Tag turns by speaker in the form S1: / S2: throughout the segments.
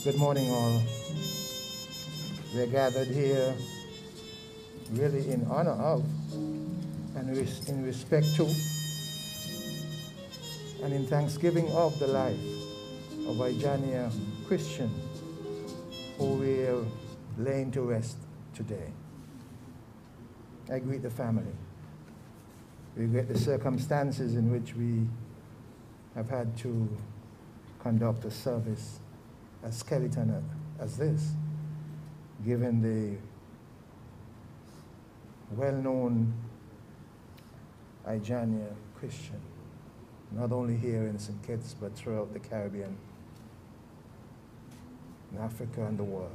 S1: Good morning, all. We're gathered here really in honor of and in respect to and in thanksgiving of the life of Ijania Christian, who we're laying to rest today. I greet the family. We regret the circumstances in which we have had to conduct a service as skeleton as this, given the well-known Ijania Christian, not only here in St. Kitts, but throughout the Caribbean, in Africa and the world.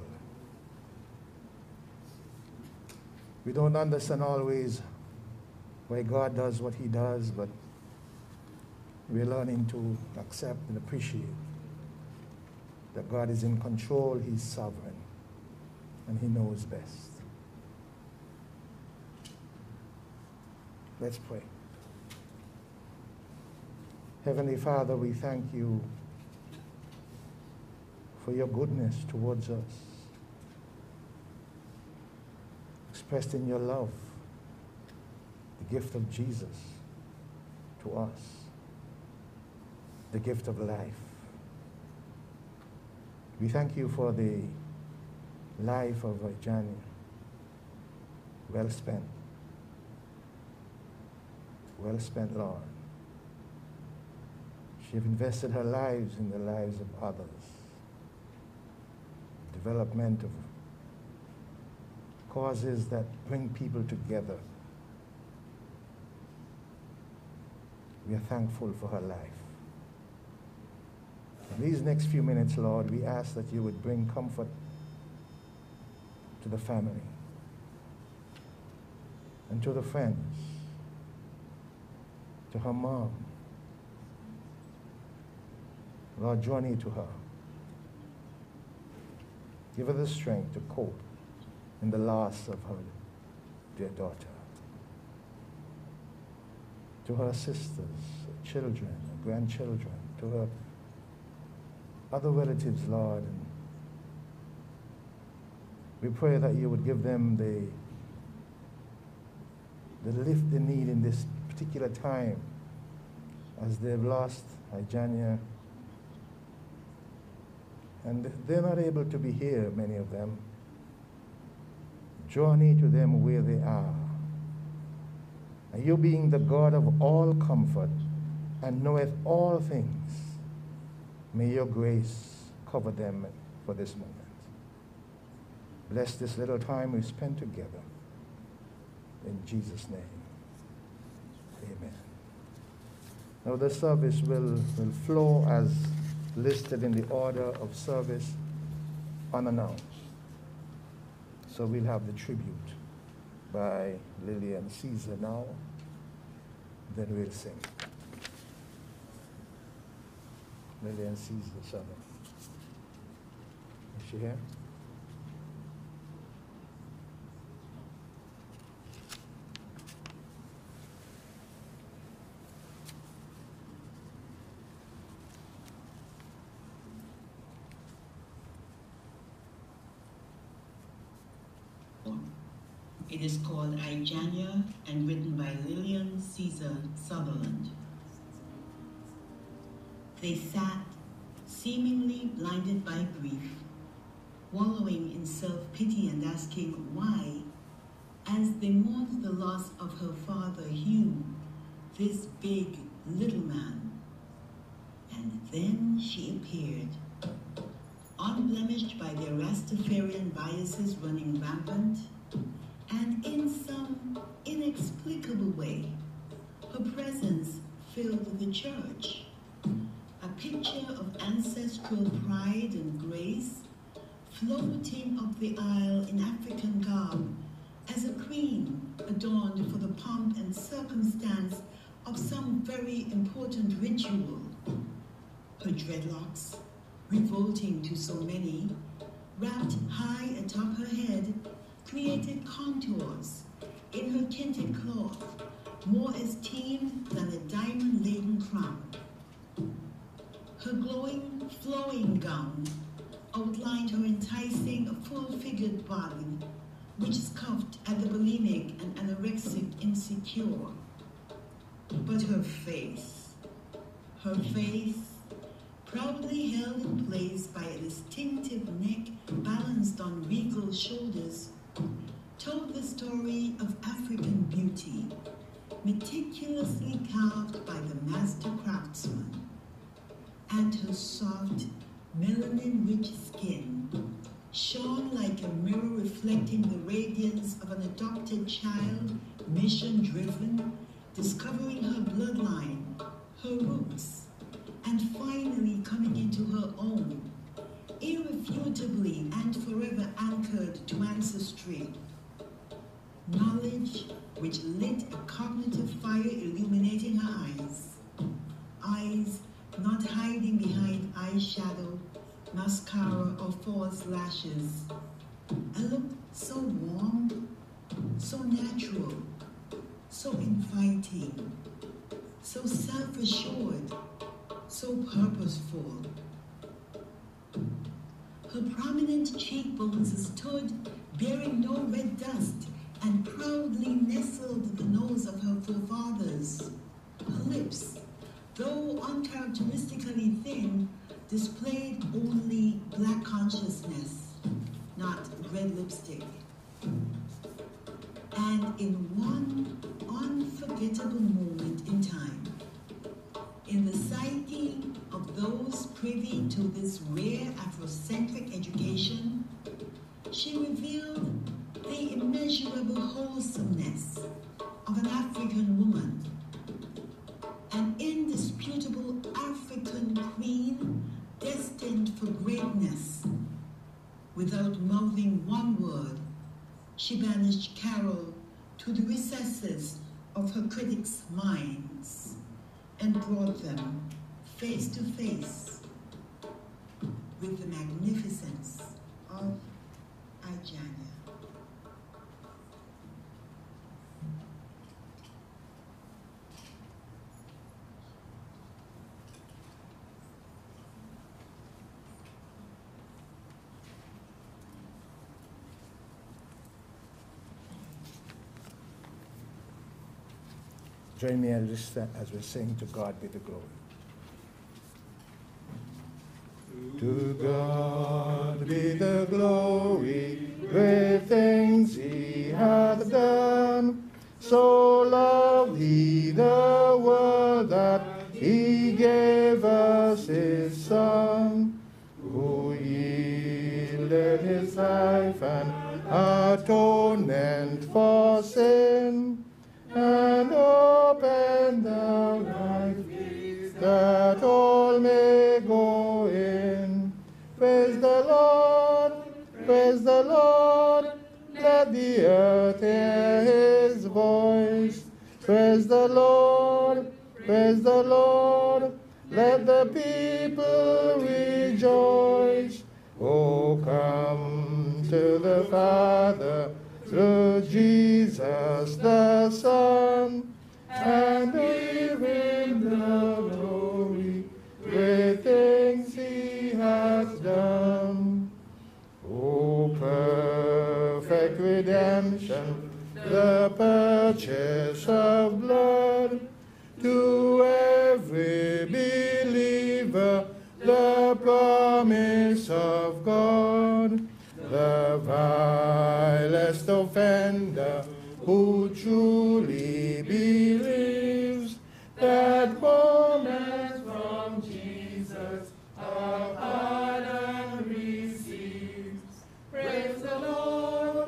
S1: We don't understand always why God does what he does, but we're learning to accept and appreciate that God is in control, he's sovereign, and he knows best. Let's pray. Heavenly Father, we thank you for your goodness towards us, expressed in your love, the gift of Jesus to us, the gift of life. We thank you for the life of Ijania, well spent, Lord. She has invested her lives in the lives of others, development of causes that bring people together. We are thankful for her life. In these next few minutes, Lord, we ask that you would bring comfort to the family and to the friends, to her mom. Lord, draw near to her. Give her the strength to cope in the loss of her dear daughter. To her sisters, her children, her grandchildren, to her other relatives, Lord. And we pray that you would give them the lift they need in this particular time as they've lost Ijania. And they're not able to be here, many of them. Draw near to them where they are. And you being the God of all comfort and knoweth all things, may your grace cover them for this moment. Bless this little time we spend together. In Jesus' name, amen. Now the service will flow as listed in the order of service, unannounced. So we'll have the tribute by Lillian Caesar now, then we'll sing. Lillian Caesar, Southern. Is she here?
S2: It is called Ijania and written by Lillian Caesar Sutherland. They sat, seemingly blinded by grief, wallowing in self-pity and asking why, as they mourned the loss of her father Hugh, this big little man. And then she appeared, unblemished by their Rastafarian biases running rampant, and in some inexplicable way, her presence filled the church. A picture of ancestral pride and grace, floating up the aisle in African garb as a queen adorned for the pomp and circumstance of some very important ritual. Her dreadlocks, revolting to so many, wrapped high atop her head, created contours in her tinted cloth, more esteemed than a diamond-laden crown. Her glowing, flowing gown outlined her enticing, full-figured body, which scoffed at the bulimic and anorexic insecure. But her face, proudly held in place by a distinctive neck balanced on regal shoulders, told the story of African beauty, meticulously carved by the master craftsman. And her soft, melanin-rich skin shone like a mirror reflecting the radiance of an adopted child, mission-driven, discovering her bloodline, her roots, and finally coming into her own, irrefutably and forever anchored to ancestry. Knowledge which lit a cognitive fire illuminating her eyes not hiding behind eyeshadow, mascara, or false lashes. A look so warm, so natural, so inviting, so self-assured, so purposeful. Her prominent cheekbones stood, bearing no red dust, and proudly nestled the nose of her forefathers. Her lips, though uncharacteristically thin, displayed only black consciousness, not red lipstick. And in one unforgettable moment in time, in the psyche of those privy to this rare Afrocentric education, she revealed the immeasurable wholesomeness of an African woman, an indisputable African queen destined for greatness. Without mouthing one word, she banished Carol to the recesses of her critics' minds and brought them face to face with the magnificence of Ajanya.
S1: Join me as we sing To God Be the Glory. To God be the glory, great things he hath done. So loved he the world that he gave us his Son, who yielded his life an atonement for sin, and opened the right gate that all may go in. Praise the Lord, praise the Lord, let the earth hear his voice. Praise the Lord, praise the Lord, let the people rejoice. Oh, come to the Father through Jesus the Son, and give him the glory, great things he hath done. O perfect redemption, the purchase of blood, to every believer the promise of God. The vilest offender who truly believes that moment from Jesus a pardon receives. Praise the Lord,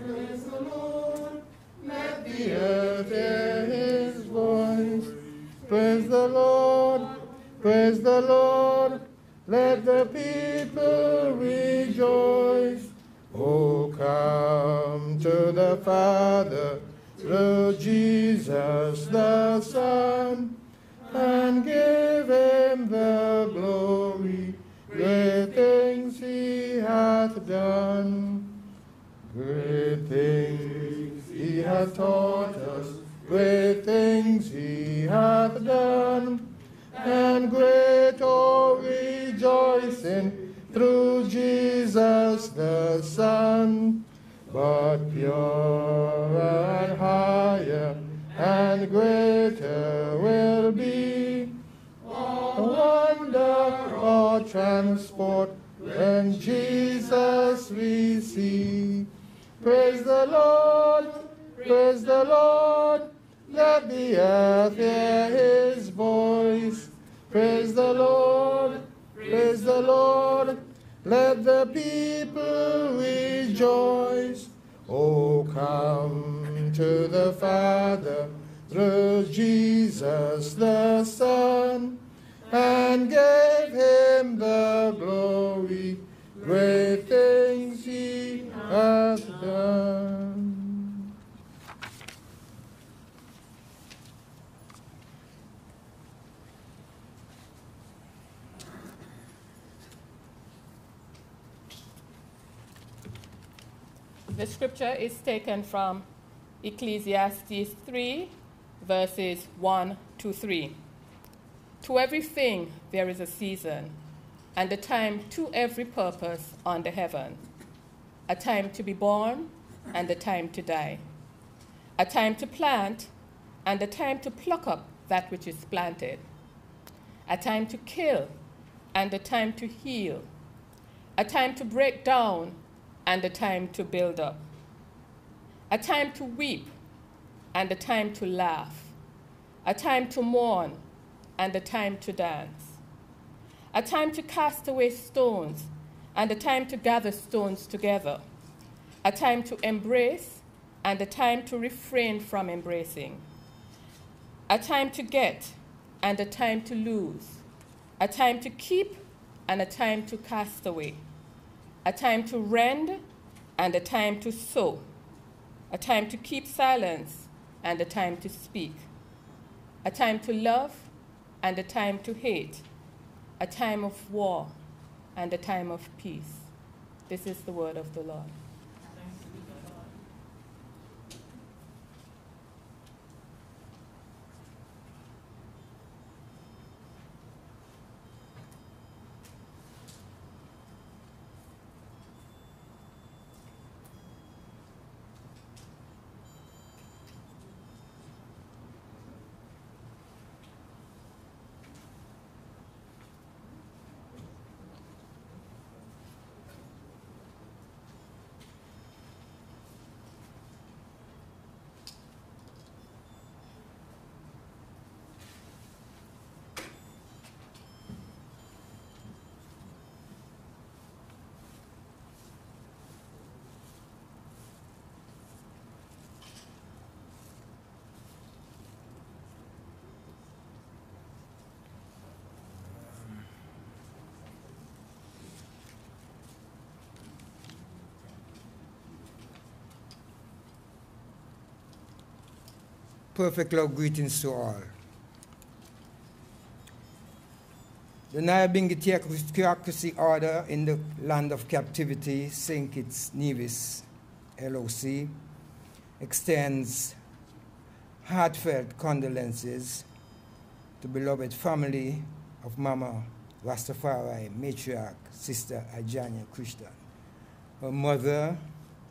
S1: let the earth hear his voice. Praise the Lord, let the people rejoice. Oh, come to the Father through Jesus the Son, and give him the glory, great things he hath done. Great things he hath taught us, great things he hath done, and great rejoicing through Jesus but purer and higher and greater will be a wonder or transport when Jesus we see. Praise the Lord, praise the Lord, let the earth hear his voice. Praise the Lord, praise the Lord, let the people rejoice. Oh, come to the Father through Jesus the Son, and give him the glory, great things he hath done.
S3: The scripture is taken from Ecclesiastes 3, verses 1 to 3. To everything there is a season, and a time to every purpose under heaven. A time to be born, and a time to die. A time to plant, and a time to pluck up that which is planted. A time to kill, and a time to heal. A time to break down, and a time to build up. A time to weep, and a time to laugh. A time to mourn, and a time to dance. A time to cast away stones, and a time to gather stones together. A time to embrace, and a time to refrain from embracing. A time to get, and a time to lose. A time to keep, and a time to cast away. A time to rend, and a time to sow. A time to keep silence, and a time to speak. A time to love, and a time to hate. A time of war, and a time of peace. This is the word of the Lord.
S4: Thanks be to God.
S5: Perfect love greetings to all. The Nyabingi Theocracy Order in the land of captivity, St. Kitts Nevis, LOC, extends heartfelt condolences to beloved family of Mama Rastafari matriarch, Sister Ajanya Christian, her mother,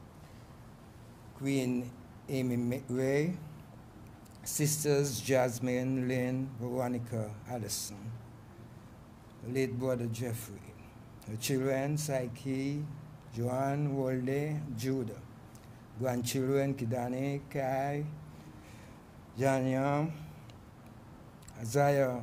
S5: Queen Amy Ray, sisters Jasmine, Lynn, Veronica Addison, late brother Jeffrey, her children Psyche, Joanne, Wolde, Judah, grandchildren Kidani, Kai, Janya, Isaiah,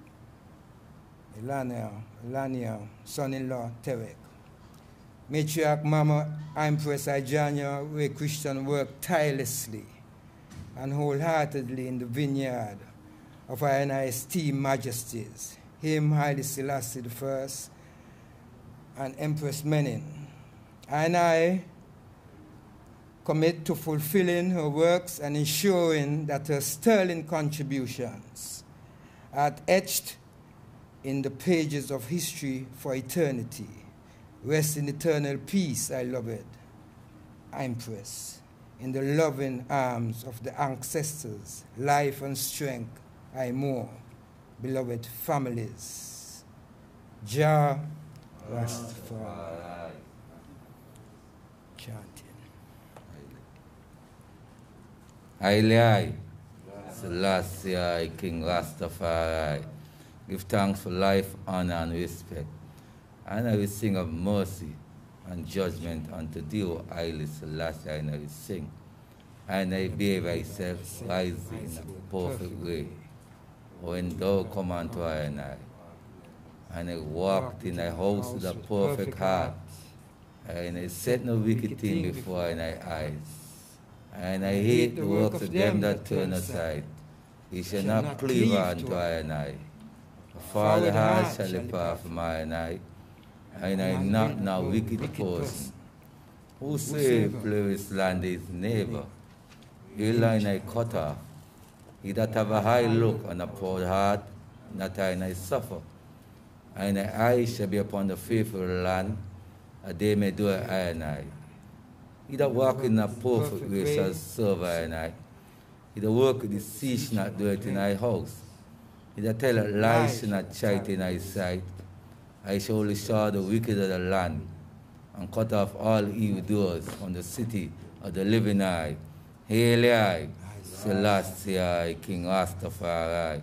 S5: Elania, son-in-law Terek. Matriarch Mama Empress Ajanya Ray Christian worked tirelessly and wholeheartedly in the vineyard of our esteemed majesties, Him Haile Selassie I and Empress Menen. And I commit to fulfilling her works and ensuring that her sterling contributions are etched in the pages of history for eternity. Rest in eternal peace, I loved Empress, in the loving arms of the ancestors, life and strength, I more, beloved families. Jah Rastafari. chanting.
S6: Haile, Selassie, I, King Rastafari. Give thanks for life, honor, and respect. And I will sing of mercy and judgment unto thee, O Haile Selassie, and I will sing. And I behave myself wisely in a perfect way. When thou come unto I, and I walked in thy house with a perfect heart, and I set no wicked thing before thy eyes. And I hate the works of them that turn aside. He shall not cleave unto I and I. For the heart shall depart from I, and I not now wicked person. Whosoever play slander his neighbor, he'll and I cut off. He that have a high look and a proud heart, not I and I suffer. And thy eyes shall be upon the faithful land, that they may do I and I. He that walk in a perfect way shall serve I and I. He that work with deceit shall not do it in thy house. He that tell a lie shall not charity in thy sight. I shall only show the wicked of the land, and cut off all evildoers from the city of the living I. Hail I, Selassie I, King Rastafari,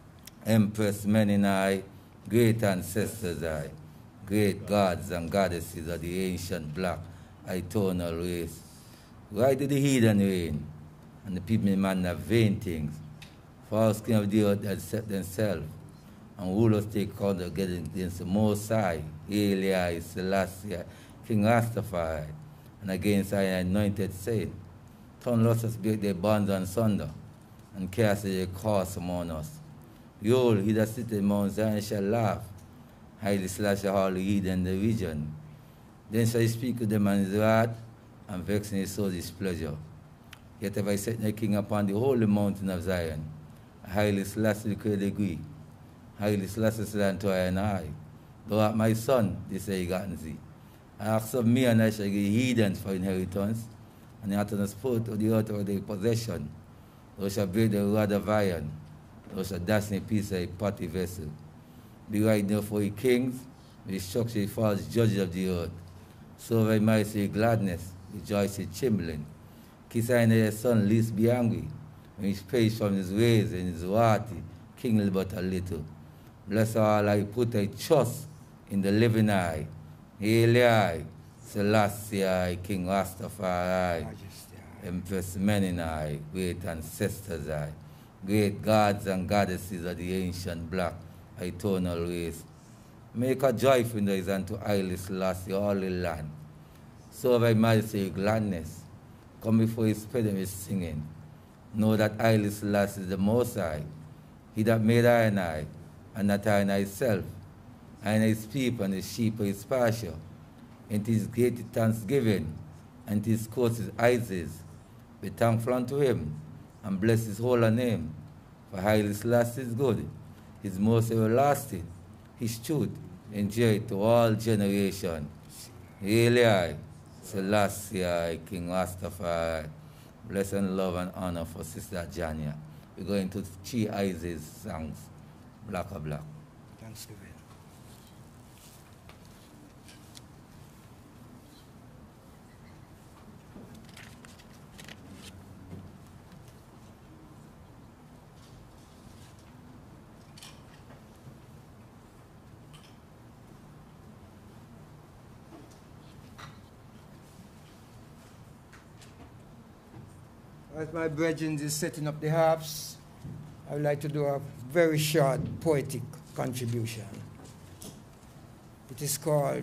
S6: Empress Meninai, great ancestors I, great gods and goddesses of the ancient black eternal race. Why did the heathen reign, and the people in man have vain things? False king of the earth that set themselves, and rulers take count against the Most High, Hail Selassie, King Rastafari, and against I anointed saint. Turn losses break their bonds and sunder, and cast their curse among us. Behold, he that sitteth in Mount Zion shall laugh, Haile Selassie all the heathen in the region. Then shall he speak to them in his wrath, and vex in his soul his pleasure. Yet have I set my king upon the holy mountain of Zion. Haile Selassie declared the Greek. Haile Selassie said unto I and I, thou art my son, this I gotten thee. Ask of me, and I shall give heathens for inheritance, and the uttermost part of the earth of their possession. Thou shalt break the rod of iron, thou shalt dash in pieces a potty vessel. Be right therefore, ye kings, be structure ye false judges of the earth. So thy mighty gladness, rejoice ye trembling. Kiss I your son, least be angry, when he prays from his ways and his worthy, kingly but a little. Bless all I put a trust in the living eye. Hail I, Selassie I, King Rastafari, Empress Meninai, great ancestors I, great gods and goddesses of the ancient black eternal race. Make a joyful noise unto Haile Selassie, all the land. So thy majesty gladness, come before his presence with singing. Know that Haile Selassie is the Most High, he that made I, and not I and myself, and his people and his sheep of his pasture. And his great thanksgiving, and his courts his eyes. Be thankful unto him, and bless his holy name. For Haile Selassie is good, his most everlasting, his truth endure to all generations. Hail I, Selassie I, King Rastafari. Bless and love and honor for Sister Jania. We're going to Chi Isis songs, Black or Black.
S5: Thanksgiving. As my brethren is setting up the harps, I would like to do a very short poetic contribution. It is called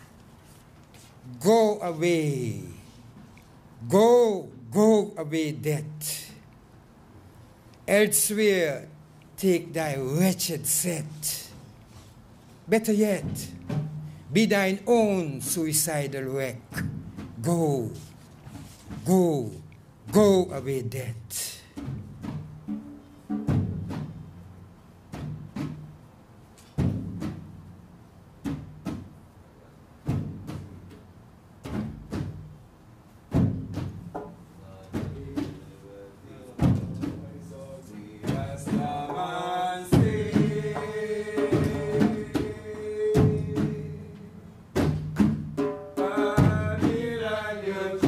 S5: Go Away, Go Away Death. Elsewhere take thy wretched set. Better yet, be thine own suicidal wreck. Go away death.
S7: Your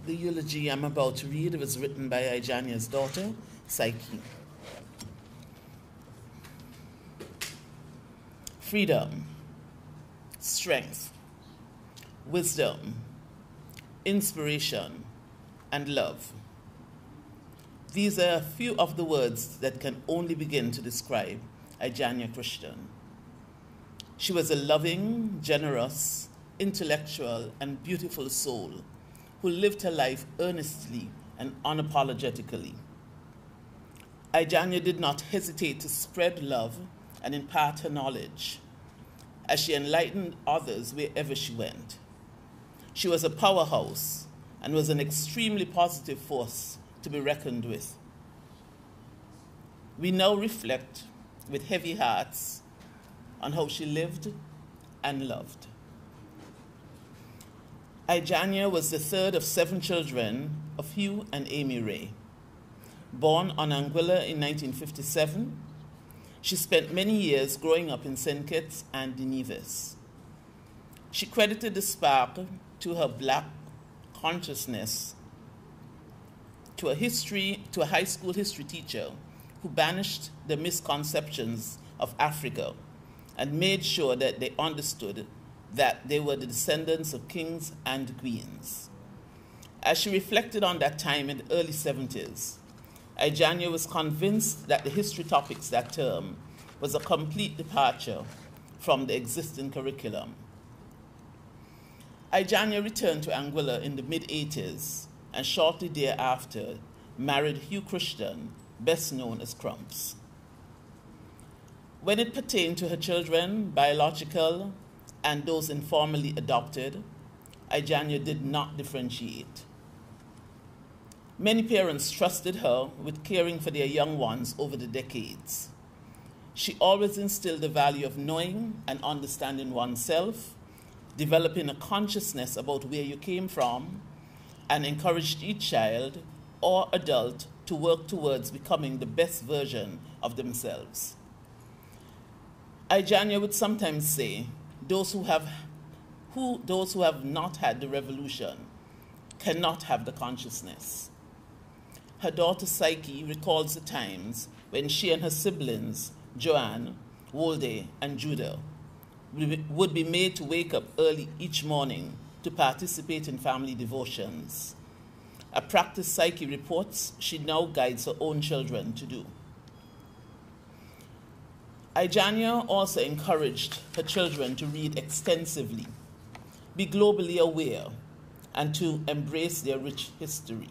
S7: The eulogy I'm about to read was written by Ijania's daughter, Psyche. Freedom, strength, wisdom, inspiration, and love. These are a few of the words that can only begin to describe Ijania Christian. She was a loving, generous, intellectual, and beautiful soul who lived her life earnestly and unapologetically. Ijania did not hesitate to spread love and impart her knowledge as she enlightened others wherever she went. She was a powerhouse and was an extremely positive force to be reckoned with. We now reflect with heavy hearts on how she lived and loved. Ijania was the third of 7 children of Hugh and Amy Ray. Born on Anguilla in 1957, she spent many years growing up in St. Kitts and Nevis. She credited the spark to her Black consciousness to a high school history teacher who banished the misconceptions of Africa and made sure that they understood that they were the descendants of kings and queens. As she reflected on that time in the early 70s, Ijania was convinced that the history topics that term was a complete departure from the existing curriculum. Ijania returned to Anguilla in the mid-80s and shortly thereafter married Hugh Christian, best known as Crumps. When it pertained to her children, biological and those informally adopted, Ijania did not differentiate. Many parents trusted her with caring for their young ones over the decades. She always instilled the value of knowing and understanding oneself, developing a consciousness about where you came from, and encouraged each child or adult to work towards becoming the best version of themselves. Ijania would sometimes say, those who have not had the revolution cannot have the consciousness. Her daughter Psyche recalls the times when she and her siblings, Joanne, Wolde, and Judah, would be made to wake up early each morning to participate in family devotions, a practice Psyche reports she now guides her own children to do. Ijania also encouraged her children to read extensively, be globally aware, and to embrace their rich history.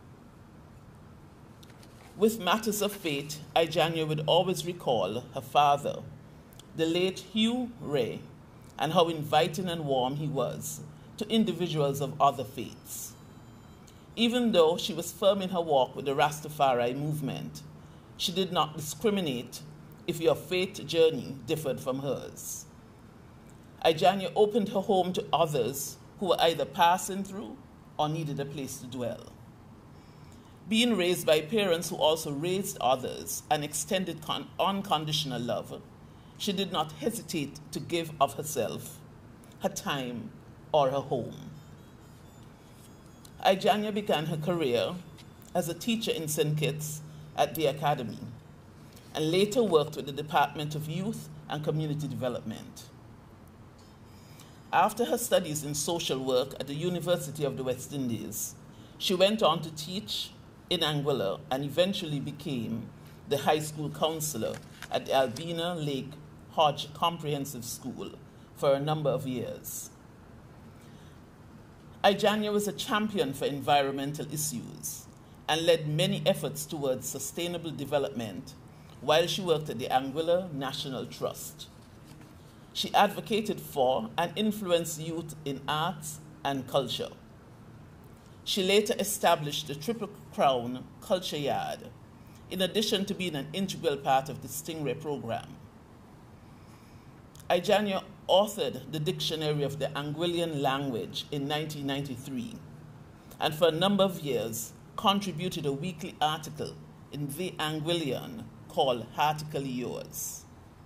S7: With matters of faith, Ijania would always recall her father, the late Hugh Ray, and how inviting and warm he was to individuals of other faiths. Even though she was firm in her walk with the Rastafari movement, she did not discriminate if your faith journey differed from hers. Ijania opened her home to others who were either passing through or needed a place to dwell. Being raised by parents who also raised others and extended unconditional love, she did not hesitate to give of herself, her time, or her home. Ijania began her career as a teacher in St. Kitts at the Academy, and later worked with the Department of Youth and Community Development. After her studies in social work at the University of the West Indies, she went on to teach in Anguilla and eventually became the high school counselor at the Albina Lake Hodge Comprehensive School for a number of years. Ijania was a champion for environmental issues and led many efforts towards sustainable development while she worked at the Anguilla National Trust. She advocated for and influenced youth in arts and culture. She later established the Triple Crown Culture Yard, in addition to being an integral part of the Stingray program. Ijania authored the Dictionary of the Anguillian Language in 1993, and for a number of years contributed a weekly article in The Anguillian called Artically Yours.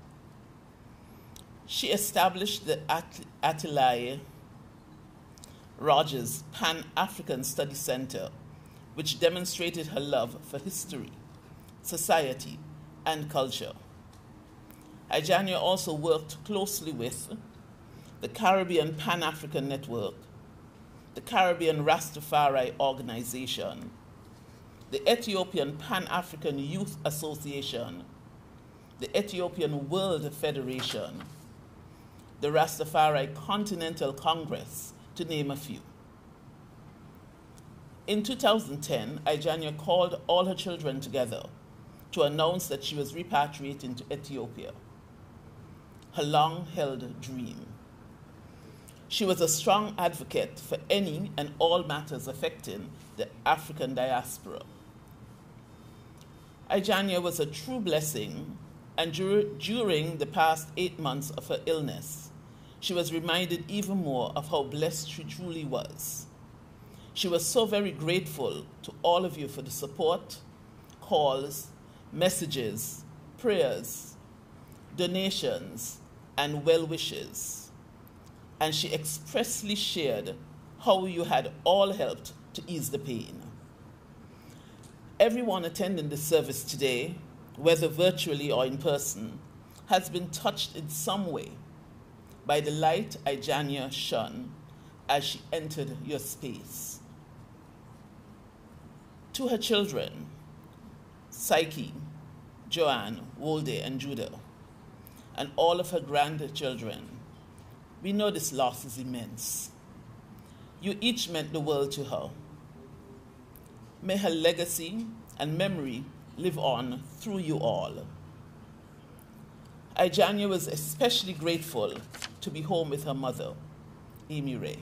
S7: She established the Atelier Rogers Pan-African Study Center, which demonstrated her love for history, society, and culture. Ijania also worked closely with the Caribbean Pan-African Network, the Caribbean Rastafari Organization, the Ethiopian Pan-African Youth Association, the Ethiopian World Federation, the Rastafari Continental Congress, to name a few. In 2010, Ijania called all her children together to announce that she was repatriating to Ethiopia, her long-held dream. She was a strong advocate for any and all matters affecting the African diaspora. Ijania was a true blessing, and during the past 8 months of her illness, she was reminded even more of how blessed she truly was. She was so very grateful to all of you for the support, calls, messages, prayers, donations, and well wishes. And she expressly shared how you had all helped to ease the pain. Everyone attending the service today, whether virtually or in person, has been touched in some way by the light Ijania shone as she entered your space. To her children, Psyche, Joanne, Wolde, and Judah, and all of her grandchildren, we know this loss is immense. You each meant the world to her. May her legacy and memory live on through you all. Ijania was especially grateful to be home with her mother, Amy Ray,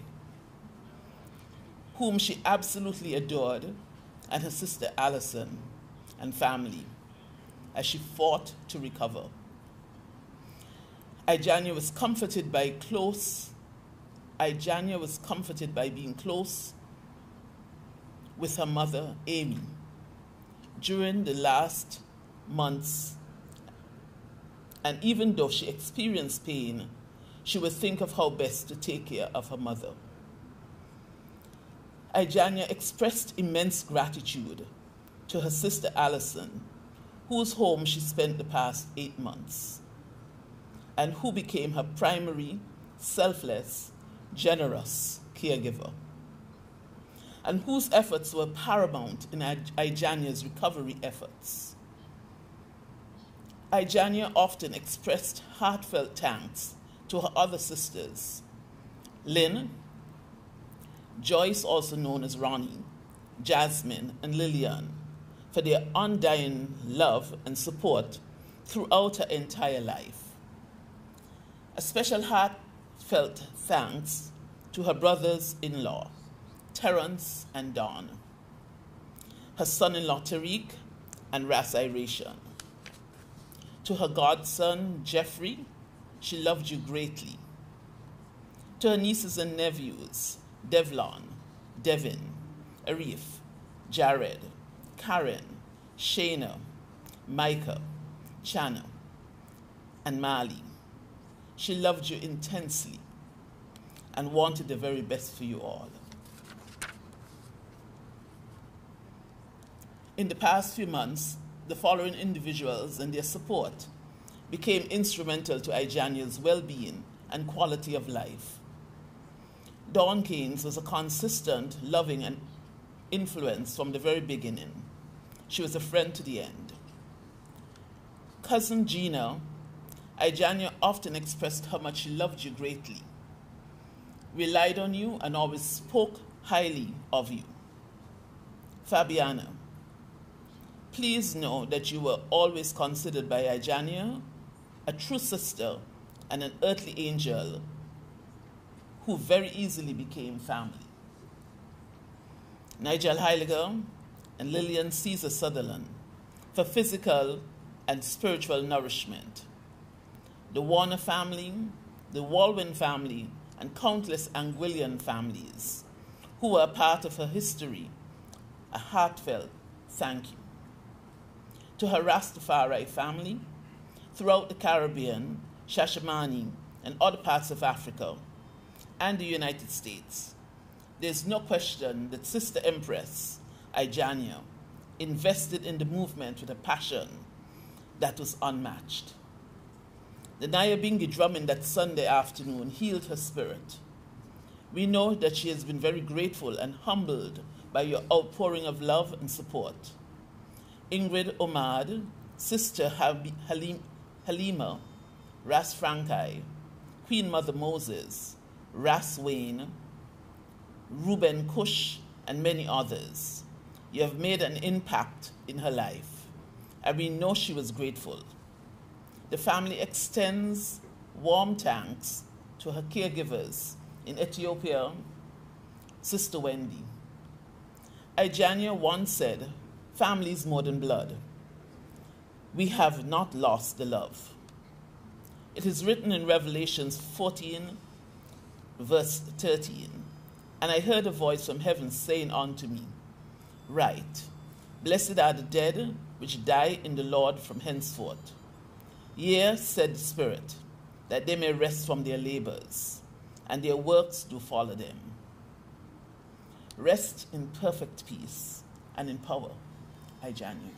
S7: whom she absolutely adored, and her sister Allison and family as she fought to recover. Ijania was comforted by being close with her mother, Amy, during the last months. And even though she experienced pain, she would think of how best to take care of her mother. Ijania expressed immense gratitude to her sister Allison, whose home she spent the past 8 months, and who became her primary, selfless, generous caregiver, and whose efforts were paramount in Ijania's recovery efforts. Ijania often expressed heartfelt thanks to her other sisters, Lynn, Joyce, also known as Ronnie, Jasmine, and Lillian, for their undying love and support throughout her entire life. A special heartfelt thanks to her brothers-in-law, Terence and Don, her son-in-law Tariq and Ras Iration. To her godson, Jeffrey, she loved you greatly. To her nieces and nephews, Devlon, Devin, Arif, Jared, Karen, Shayna, Micah, Chana, and Mali. She loved you intensely and wanted the very best for you all. In the past few months, the following individuals and their support became instrumental to Ijania's well-being and quality of life. Dawn Keynes was a consistent, loving and influence from the very beginning. She was a friend to the end. Cousin Gina, Ijania often expressed how much she loved you greatly, relied on you, and always spoke highly of you. Fabiana, please know that you were always considered by Ijania a true sister and an earthly angel who very easily became family. Nigel Heiliger and Lillian Caesar Sutherland for physical and spiritual nourishment. The Warner family, the Walwyn family, and countless Anguillian families who were a part of her history, a heartfelt thank you. To her Rastafari family throughout the Caribbean, Shashamani, and other parts of Africa, and the United States, there's no question that Sister Empress Ijanya invested in the movement with a passion that was unmatched. The Nyabingi drumming that Sunday afternoon healed her spirit. We know that she has been very grateful and humbled by your outpouring of love and support. Ingrid Omad, Sister Halima, Ras Frankai, Queen Mother Moses, Ras Wayne, Ruben Kush, and many others. You have made an impact in her life, and we know she was grateful. The family extends warm thanks to her caregivers in Ethiopia, Sister Wendy. Ijanya once said, "Family is more than blood. We have not lost the love." It is written in Revelations 14, verse 13, "And I heard a voice from heaven saying unto me, Write, blessed are the dead which die in the Lord from henceforth. Yea, said the Spirit, that they may rest from their labors, and their works do follow them. Rest in perfect peace and in power, Ijanya."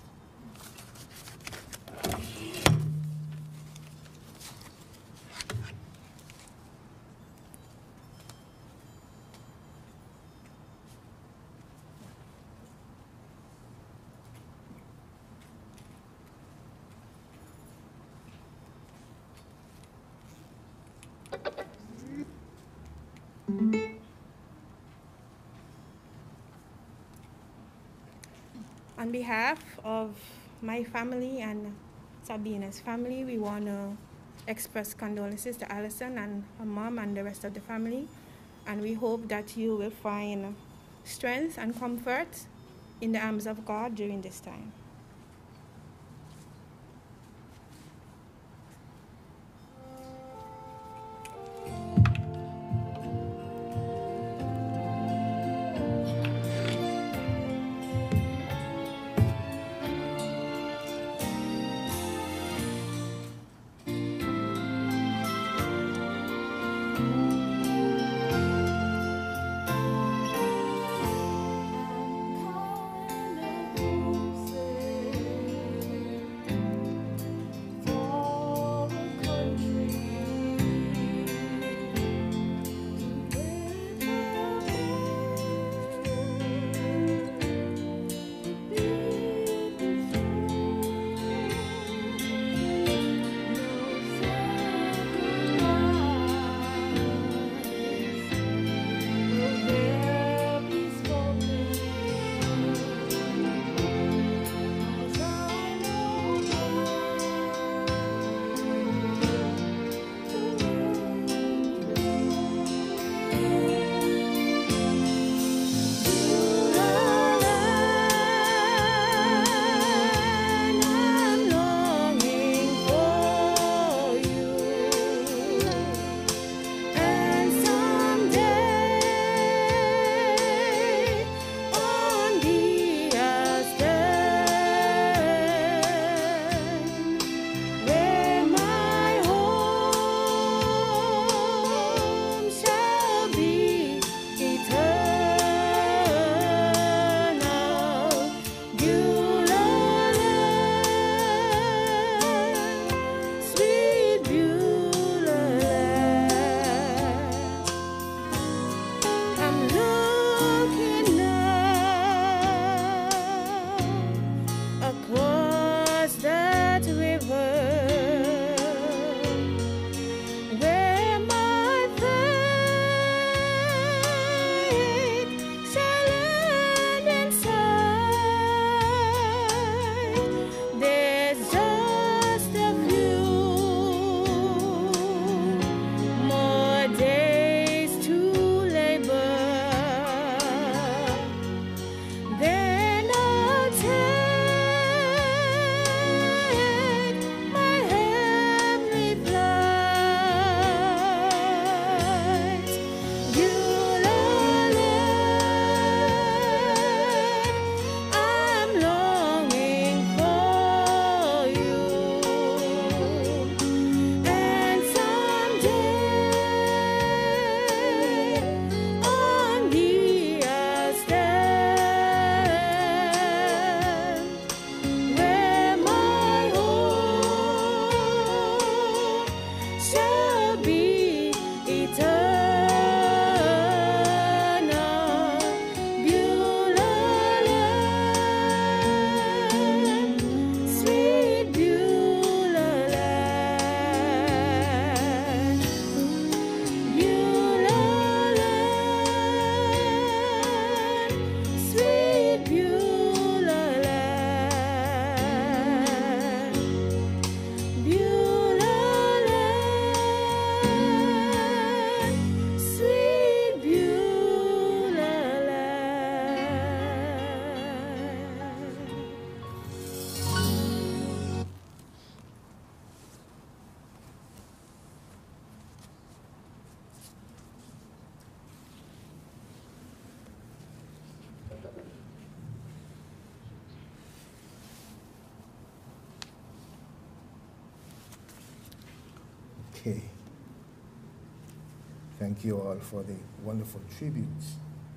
S8: On behalf of my family and Sabina's family, we want to express condolences to Alison and her mom and the rest of the family. And we hope that you will find strength and comfort in the arms of God during this time.
S9: Calling the roses.
S1: Okay. Thank you all for the wonderful tributes.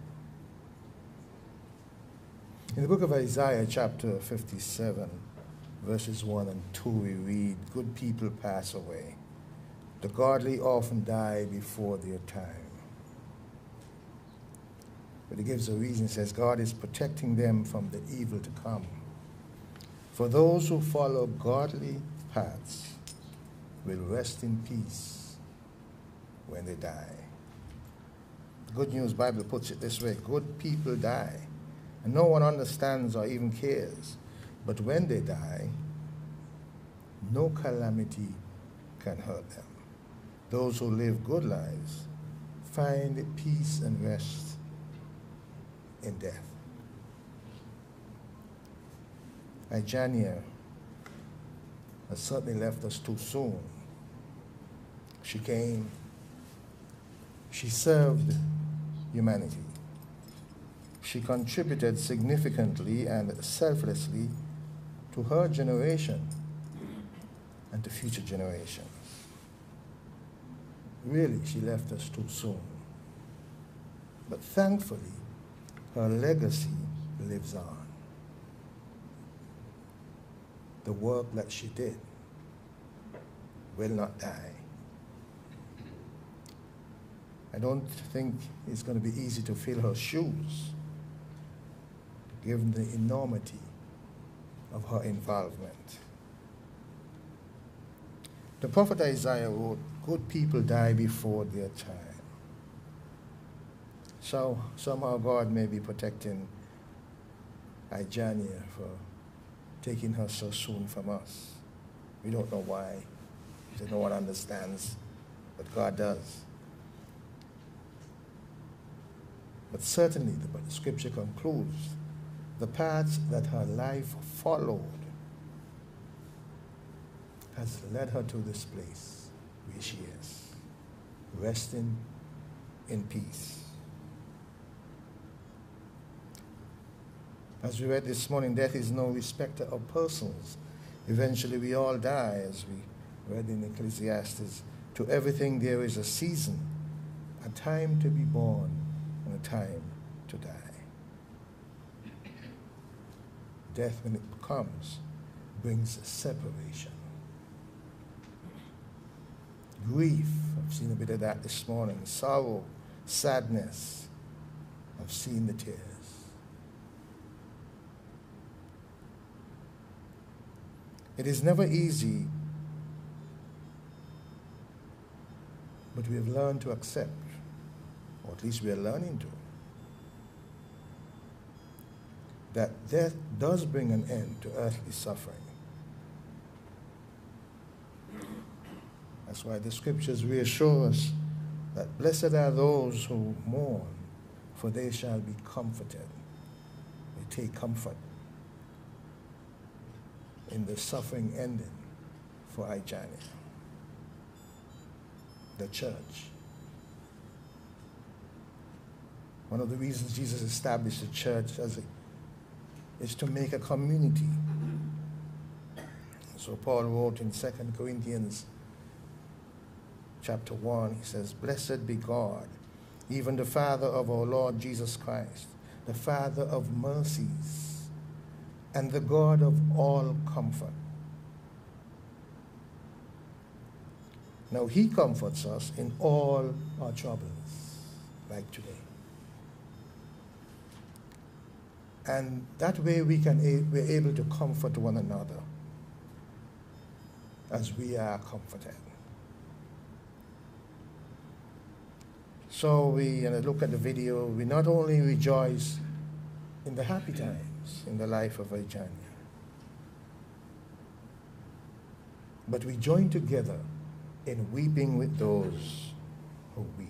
S1: In the book of Isaiah, chapter 57, verses 1 and 2, we read, "Good people pass away. The godly often die before their time." But he gives a reason. He says, God is protecting them from the evil to come. For those who follow godly paths will rest in peace when they die. The Good News Bible puts it this way: good people die, and no one understands or even cares. But when they die, no calamity can hurt them. Those who live good lives find peace and rest in death. Ijania has certainly left us too soon. She came, she served humanity. She contributed significantly and selflessly to her generation and to future generations. Really, she left us too soon. But thankfully, her legacy lives on. The work that she did will not die. I don't think it's going to be easy to fill her shoes, given the enormity of her involvement. The prophet Isaiah wrote, "Good people die before their time." So somehow God may be protecting Ijania for taking her so soon from us. We don't know why. No one understands, but God does. But certainly the scripture concludes, the paths that her life followed has led her to this place where she is, resting in peace. As we read this morning, death is no respecter of persons. Eventually we all die, as we read in Ecclesiastes. To everything there is a season, a time to be born and a time to die. Death, when it comes, brings separation. Grief, I've seen a bit of that this morning. Sorrow, sadness, I've seen the tears. It is never easy, but we have learned to accept, or at least we are learning to, that death does bring an end to earthly suffering. That's why the scriptures reassure us that blessed are those who mourn, for they shall be comforted. They take comfort in the suffering ending for Ijania, the church. One of the reasons Jesus established the church is to make a community. So Paul wrote in 2 Corinthians chapter 1, he says, "Blessed be God, even the Father of our Lord Jesus Christ, the Father of mercies, and the God of all comfort." Now he comforts us in all our troubles, like today. And that way we're able to comfort one another as we are comforted. So we look at the video, we not only rejoice in the happy times in the life of Ijania, but we join together in weeping with those who weep.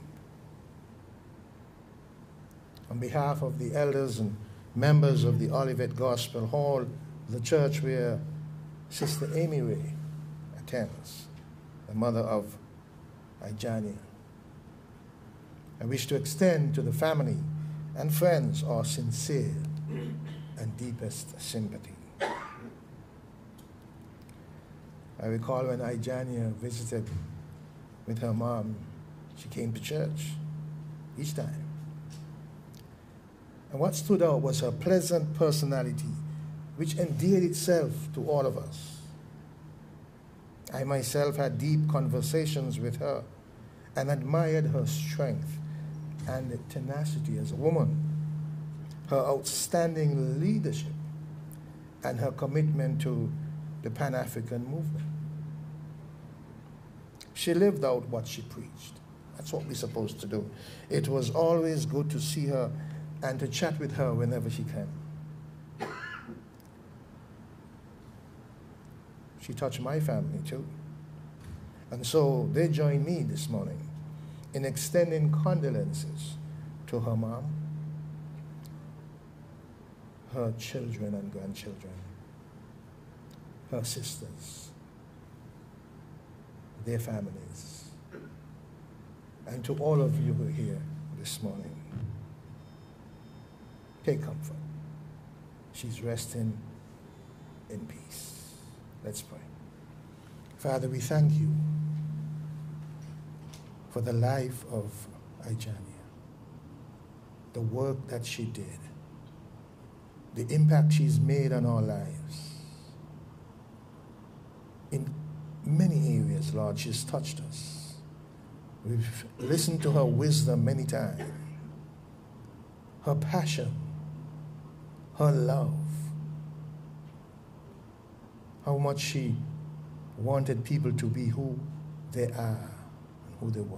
S1: On behalf of the elders and members of the Olivet Gospel Hall, the church where Sister Amy Ray attends, the mother of Ijania, I wish to extend to the family and friends our sincere and deepest sympathy. I recall when Ijania visited with her mom, she came to church each time. And what stood out was her pleasant personality, which endeared itself to all of us. I myself had deep conversations with her and admired her strength and tenacity as a woman, her outstanding leadership, and her commitment to the Pan-African movement. She lived out what she preached. That's what we're supposed to do. It was always good to see her and to chat with her whenever she came. She touched my family too. And so they joined me this morning in extending condolences to her mom, her children and grandchildren, her sisters, their families, and to all of you who are here this morning. Take comfort. She's resting in peace. Let's pray. Father, we thank you for the life of Ijania, the work that she did, the impact she's made on our lives. In many areas, Lord, she's touched us. We've listened to her wisdom many times, her passion, her love, how much she wanted people to be who they are and who they were.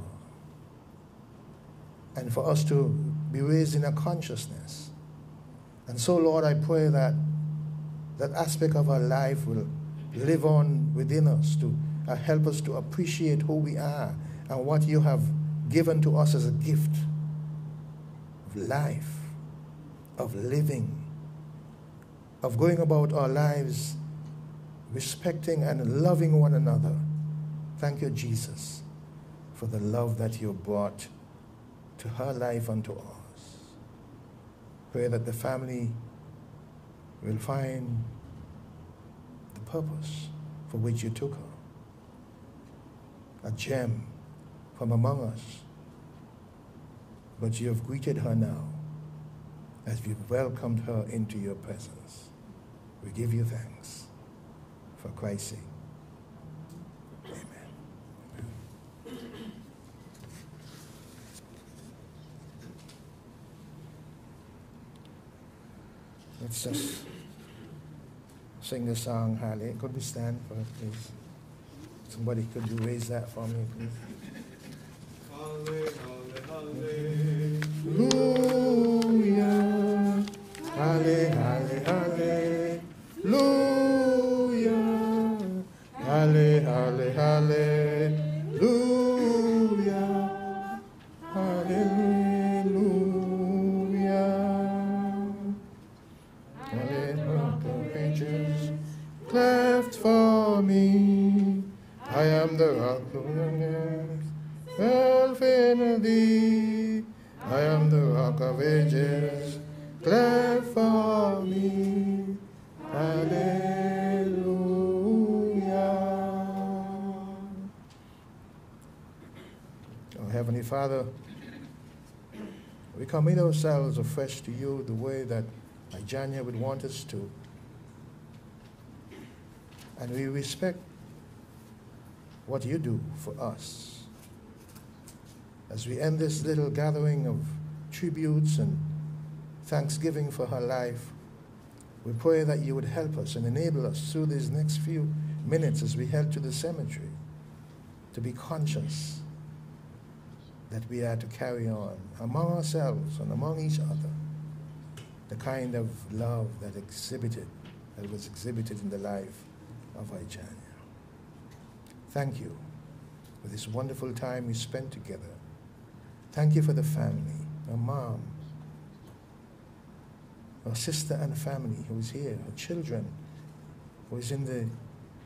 S1: And for us to be raised in a consciousness. And so, Lord, I pray that that aspect of our life will live on within us to help us to appreciate who we are and what you have given to us as a gift of life, of living, of going about our lives respecting and loving one another. Thank you, Jesus, for the love that you brought to her life and to ours. Pray that the family will find the purpose for which you took her, a gem from among us. But you have greeted her now as we've welcomed her into your presence. We give you thanks. For Christ's sake. Amen. Let's just sing the song, Halle. Could we stand for it, please? Somebody, could you raise that for me, please? Hallelujah. Halle, halle, hallelujah. Halle, halle, hallelujah. Hallelujah. Hallelujah. The angels cleft for me. I am the rock of ages, self in thee. I am the rock of ages, cleft for me. Hallelujah. Oh, Heavenly Father, we commit ourselves afresh to you the way that Ijania would want us to. And we respect what you do for us. As we end this little gathering of tributes and thanksgiving for her life, we pray that you would help us and enable us through these next few minutes as we head to the cemetery to be conscious that we are to carry on among ourselves and among each other the kind of love that was exhibited in the life of Ijania. Thank you for this wonderful time we spent together. Thank you for the family, our mom, our sister and family who is here, our children who is in the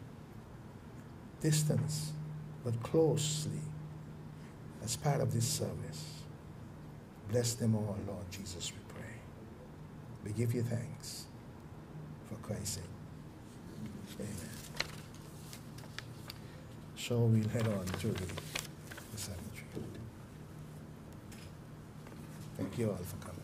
S1: distance but closely as part of this service. Bless them all, Lord Jesus, we pray. We give you thanks for Christ's sake. Amen. So we'll head on to the the cemetery. Thank you all for coming.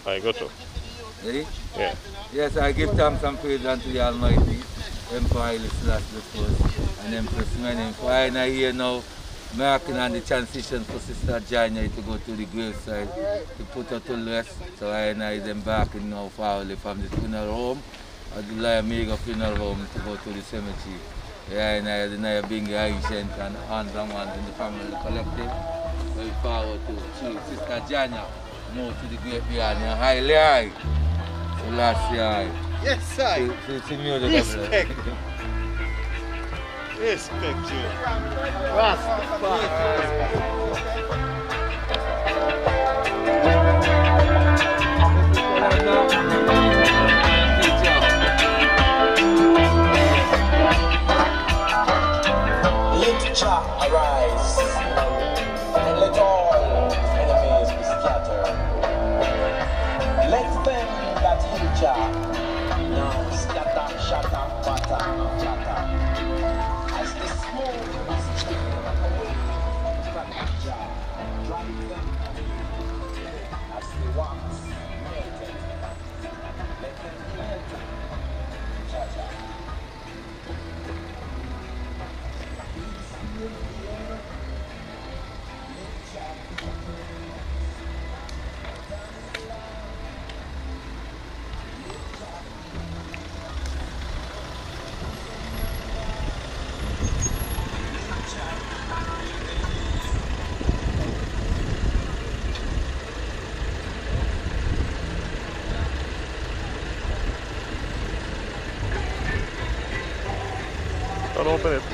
S9: I go so.
S6: Ready?
S9: Yeah.
S6: Yes, I give thanks and praise unto the Almighty, Emperor Haile Selassie I, and Empress Menem. For I am here now, marking on the transition for Sister Janya to go to the graveside to put her to rest. So I am embarking now forwardly from the funeral home, at the Lion Mega funeral home, to go to the cemetery. Yeah, and I deny being ancient and hands and ones in the family collective. Very forward to Sister Janya, move to the great beyond. Highly high. Selassie I.
S10: Yes, sir.
S6: Respect.
S10: Respect you.
S11: Let Jah arise, and let all enemies be scattered. Let them that hate Jah now scatter, shatter, batter, and clatter. As the smoke is driven away from Jah, drive them away. As the wax melted, let them melt. Jah, Jah.
S9: Don't open it.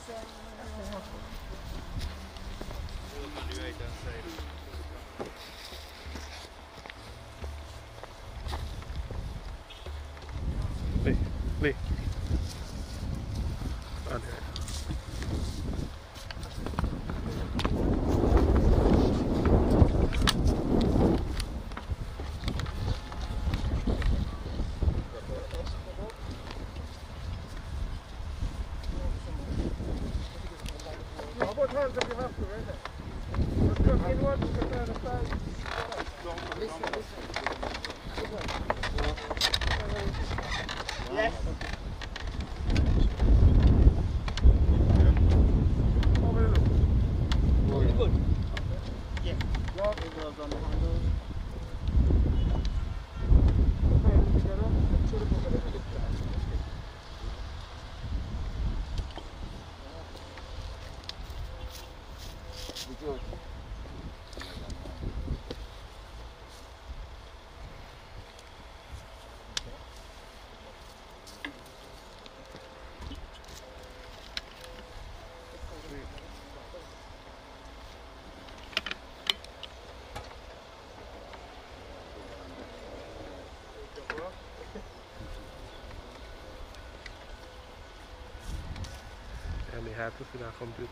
S9: Lee. On there.
S10: Yes. Good. Yes. Lock it goes on the handle.
S9: And they have to see that computer.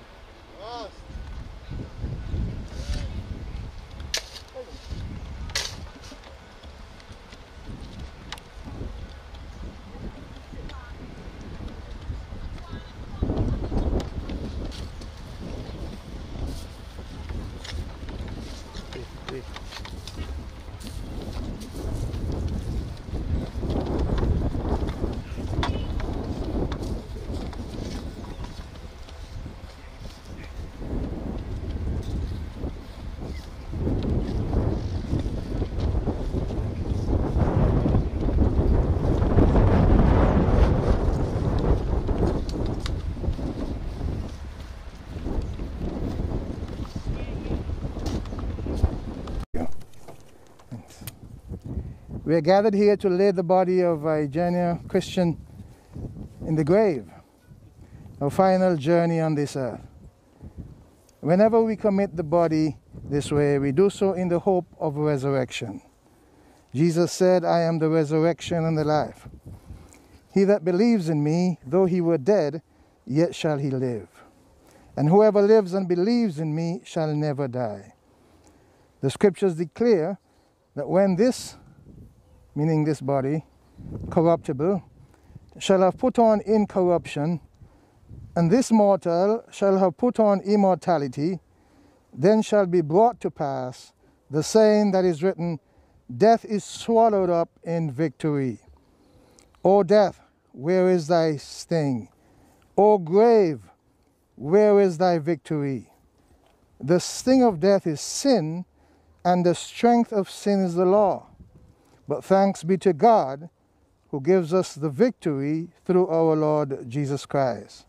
S1: We are gathered here to lay the body of Eugenia Christian in the grave, our final journey on this earth. Whenever we commit the body this way, we do so in the hope of resurrection. Jesus said, I am the resurrection and the life. He that believes in me, though he were dead, yet shall he live. And whoever lives and believes in me shall never die. The scriptures declare that when this, meaning this body, corruptible, shall have put on incorruption, and this mortal shall have put on immortality, then shall be brought to pass the saying that is written, Death is swallowed up in victory. O death, where is thy sting? O grave, where is thy victory? The sting of death is sin, and the strength of sin is the law. But thanks be to God, who gives us the victory through our Lord Jesus Christ.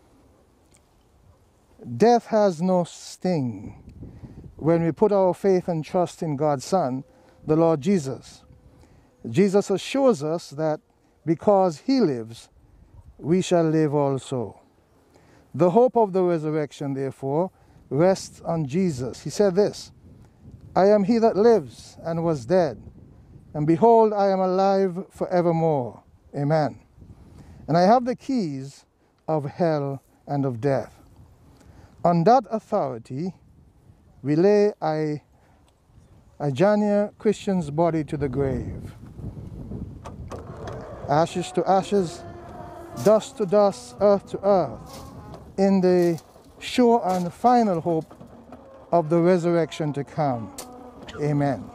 S1: Death has no sting when we put our faith and trust in God's Son, the Lord Jesus. Jesus assures us that because he lives, we shall live also. The hope of the resurrection, therefore, rests on Jesus. He said this, I am he that lives and was dead, and behold, I am alive forevermore. Amen. And I have the keys of hell and of death. On that authority, we lay Eugenia Christian's body to the grave. Ashes to ashes, dust to dust, earth to earth, in the sure and final hope of the resurrection to come. Amen.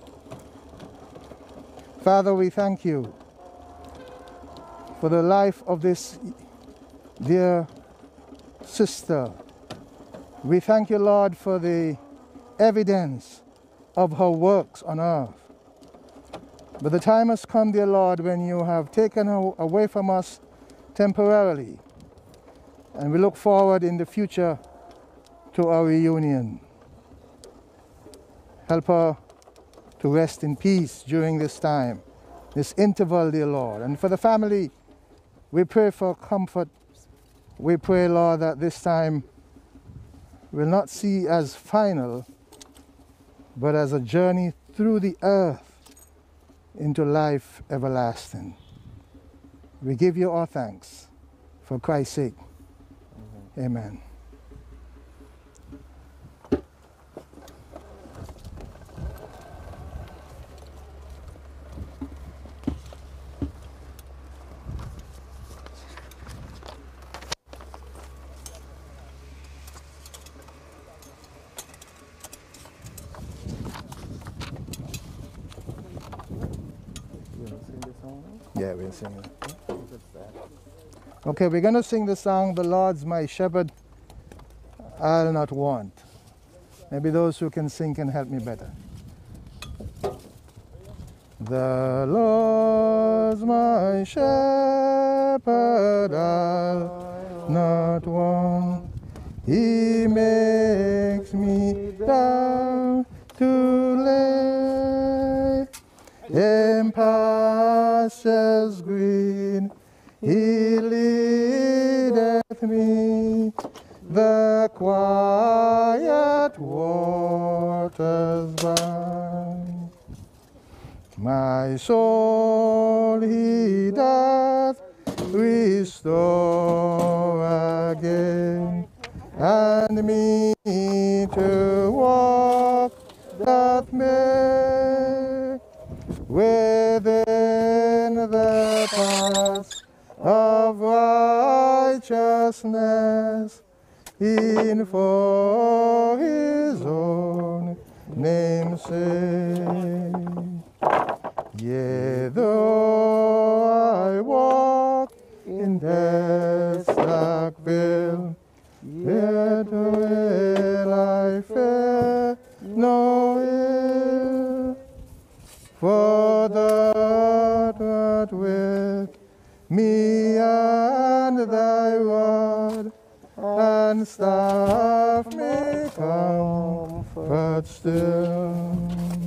S1: Father, we thank you for the life of this dear sister. We thank you, Lord, for the evidence of her works on earth. But the time has come, dear Lord, when you have taken her away from us temporarily, and we look forward in the future to our reunion. Help her to rest in peace during this time, this interval, dear Lord. And for the family, we pray for comfort We pray, Lord, that this time we'll not see as final, but as a journey through the earth into life everlasting. We give you our thanks for Christ's sake. Amen. Yeah, we'll sing it. Okay, we're going to sing the song, "The Lord's My Shepherd, I'll Not Want." Maybe those who can sing can help me better. The Lord's my shepherd, I'll not want. He makes me down to lay in pastures green. He leadeth me the quiet waters by. My soul he doth restore again, and me to walk doth make within the paths of righteousness, in for his own name's sake. Yea, though I walk in death's dark vale, yet will I fear no ill, for thou art with me, and thy rod and staff may comfort still.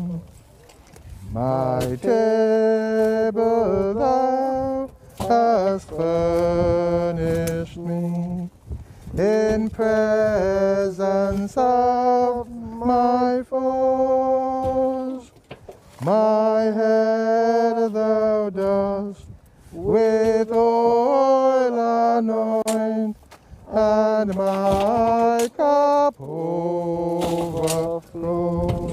S1: My table thou hast furnished me in presence of my foes. My head thou dost with oil anoint, and my cup overflows.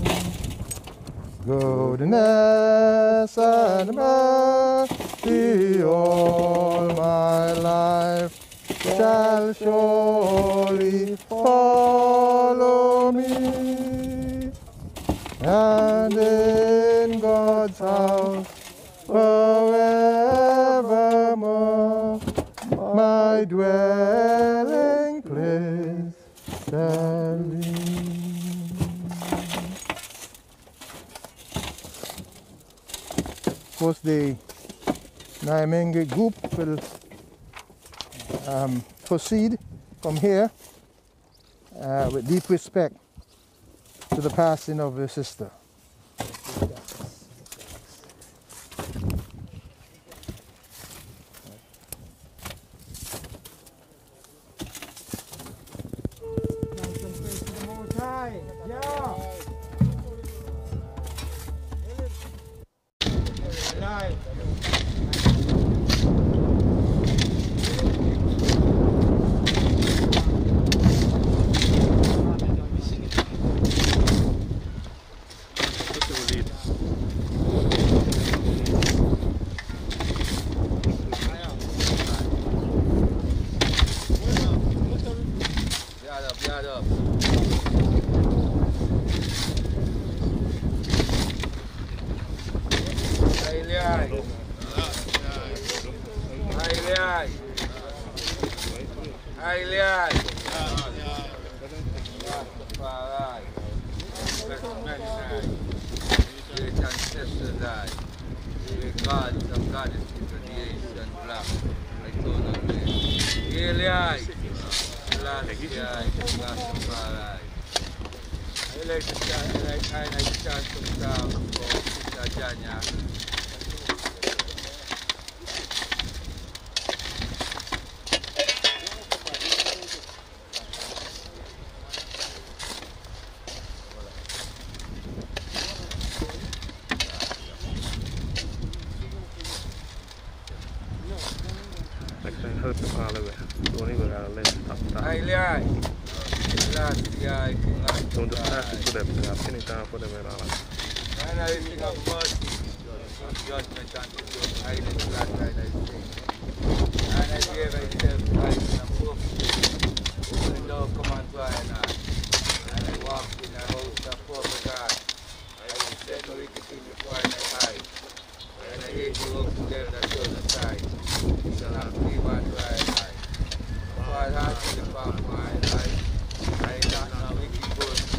S1: Goodness and mercy all my life shall surely follow me, and in God's house forevermore my dwelling place shall be. Of course, the Nyamenge group will proceed from here with deep respect to the passing of the sister.
S6: Haile Selassie, King
S9: Don't just pass it
S6: Rastafari.
S9: to them, so I've any time for them and all that.
S6: And I sing of mercy, of judgment unto those Haile Selassie, I sing. And I gave myself Christ and a prophet. Only thou come unto I and I. And I walk in a house of purple God. I will set no wicked thing before my eyes. And I hate the works of them that turn aside. He shall not cleave unto I and I. For I heart to the path of my life. I am not no wicked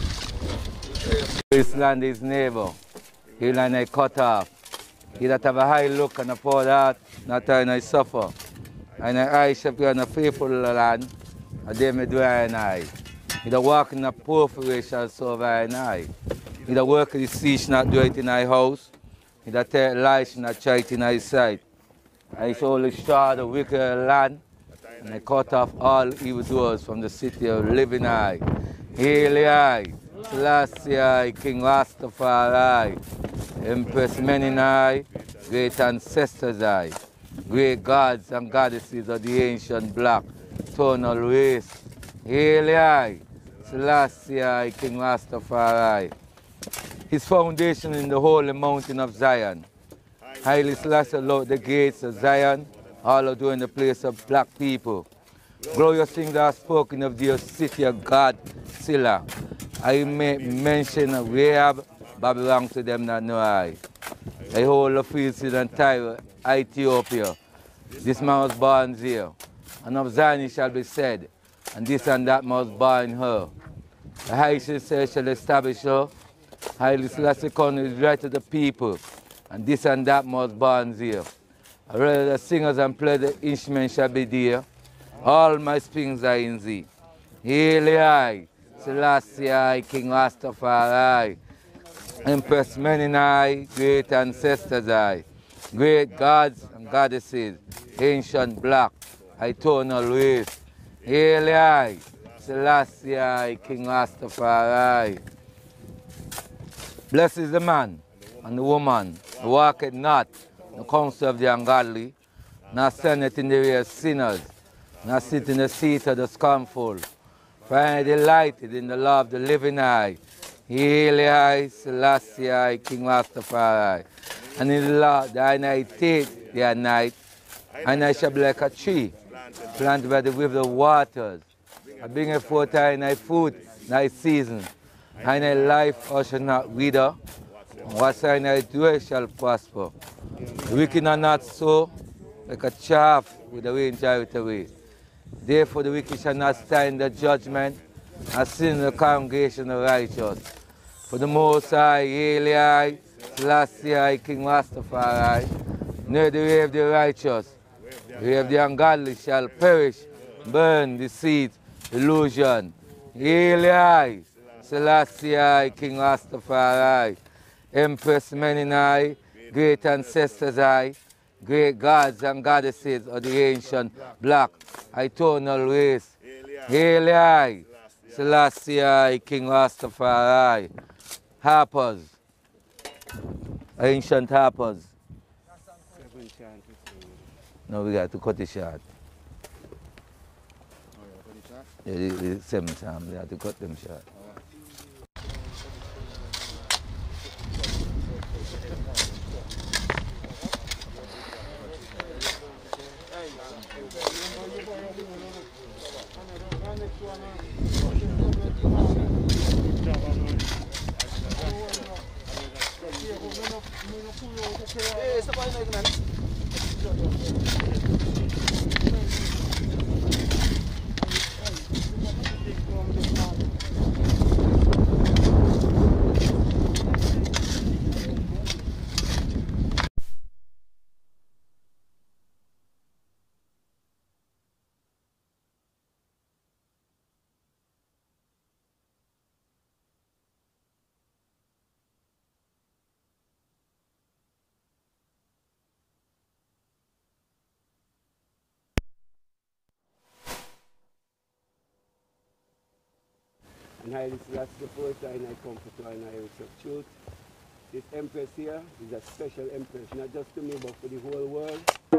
S6: good. This land is neighbor. He land I cut off. He that have a high look and a poor heart, not I and I suffer. And I shall be on a faithful land, and they may do I and I. He that walk in a powerful way shall serve I and I. He that work in the sea shall not do it in thy house. He that take life shall not try it in thy sight. I shall only destroy the wicked land, and I cut off all evildoers from the city of living I. Hail I, Selassie, King Rastafari, Empress Meninai, great ancestors I, great gods and goddesses of the ancient black tonal race. Hail I, Selassie, King Rastafari. His foundation in the holy mountain of Zion. Haile Selassie allowed the gates of Zion, all of in the place of black people. Glorious things are spoken of the city of God, Silla. I may mention Rahab, but belong to them that know I. I hold the fields in Tyre, Ethiopia. This man was born there. And of Zion it shall be said, and this and that must bind her. The high shall establish her. Haile Selassie is right to the people, and this and that must bind there. I read the singers and play the instruments shall be there. All my springs are in thee. Hail I, Selassie, King Rastafari. Empress Meninai, great ancestors I. Great gods and goddesses, ancient black, eternal race. Hail I, Selassie, King Rastafari. Blessed is the man and the woman who walketh not in the counsel of the ungodly, nor standeth in the way of sinners, nor sit in the seat of the scornful. For I am delighted in the law of the living I. Hail I, Selassie, King Rastafari. And in the law that I meditate day and night, and I shall be like a tree planted by the river of waters. I bring forth thy food, thy season. And thy life shall not wither, and whatsoever I do shall prosper. The wicked are not so, like a chaff with the wind drive it away. Therefore the wicked shall not stand in the judgment, and sin in the congregation of the righteous. For the Most High, Hail I, Selassie, King Rastafari, near the way of the righteous, the way of the ungodly shall perish, burn, deceit, illusion. Hail I, Selassie, King Rastafari, Empress Meninai, great ancestors I, great gods and goddesses of the ancient black eternal race. Hail I, Selassie, King Rastafari. Harpers, ancient harpers. No, we got to cut it short. Yeah, the 7 times, we have to cut them short.
S12: And Haile Selassie the first time I come to and I of truth. This empress here is a special empress, not just to me but for the whole world.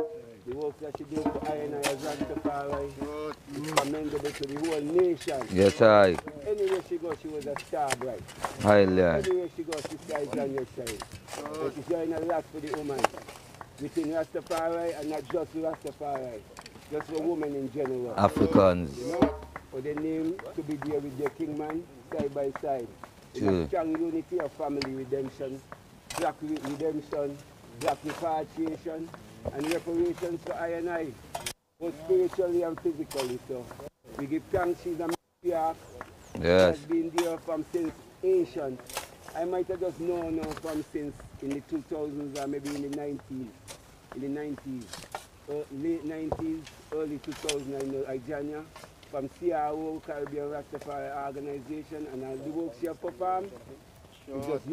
S12: The work that she did for I&I as Rastafari is commendable to the whole nation.
S6: Yes, I.
S12: Anywhere she goes, she was a star bright.
S6: Highly.
S12: Anywhere she goes, she stands on your side. So she's doing a lot for the woman. Within Rastafari and not just Rastafari. Just for women in general.
S6: Africans.
S12: You know? For the name to be there with their Kingman side by side.
S6: True.
S12: A strong unity of family redemption, black redemption, black repatriation, and reparations for I&I, both spiritually and physically. So we give thanks. She's a matriarch.
S6: Yes.
S12: Has been there from since ancient. I might have just known her from since in the 2000s or maybe in the 90s. In the 90s, late 90s, early 2000s, I know I joined her from CRO, Caribbean Rastafari Organization, and all the work she has performed. It's just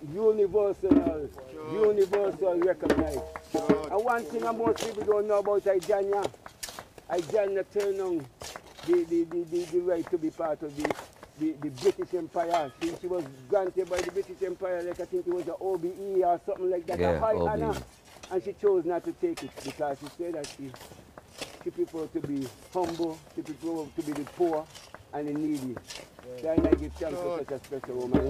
S12: universal recognized. And one thing most people don't know about Ijanya turned on the right to be part of the British Empire. She was granted by the British Empire, like I think it was an OBE or something like that, a high honor. And she chose not to take it because she said that she preferred to be humble, she preferred to be the poor and the needy. Then I give thanks for such a special woman.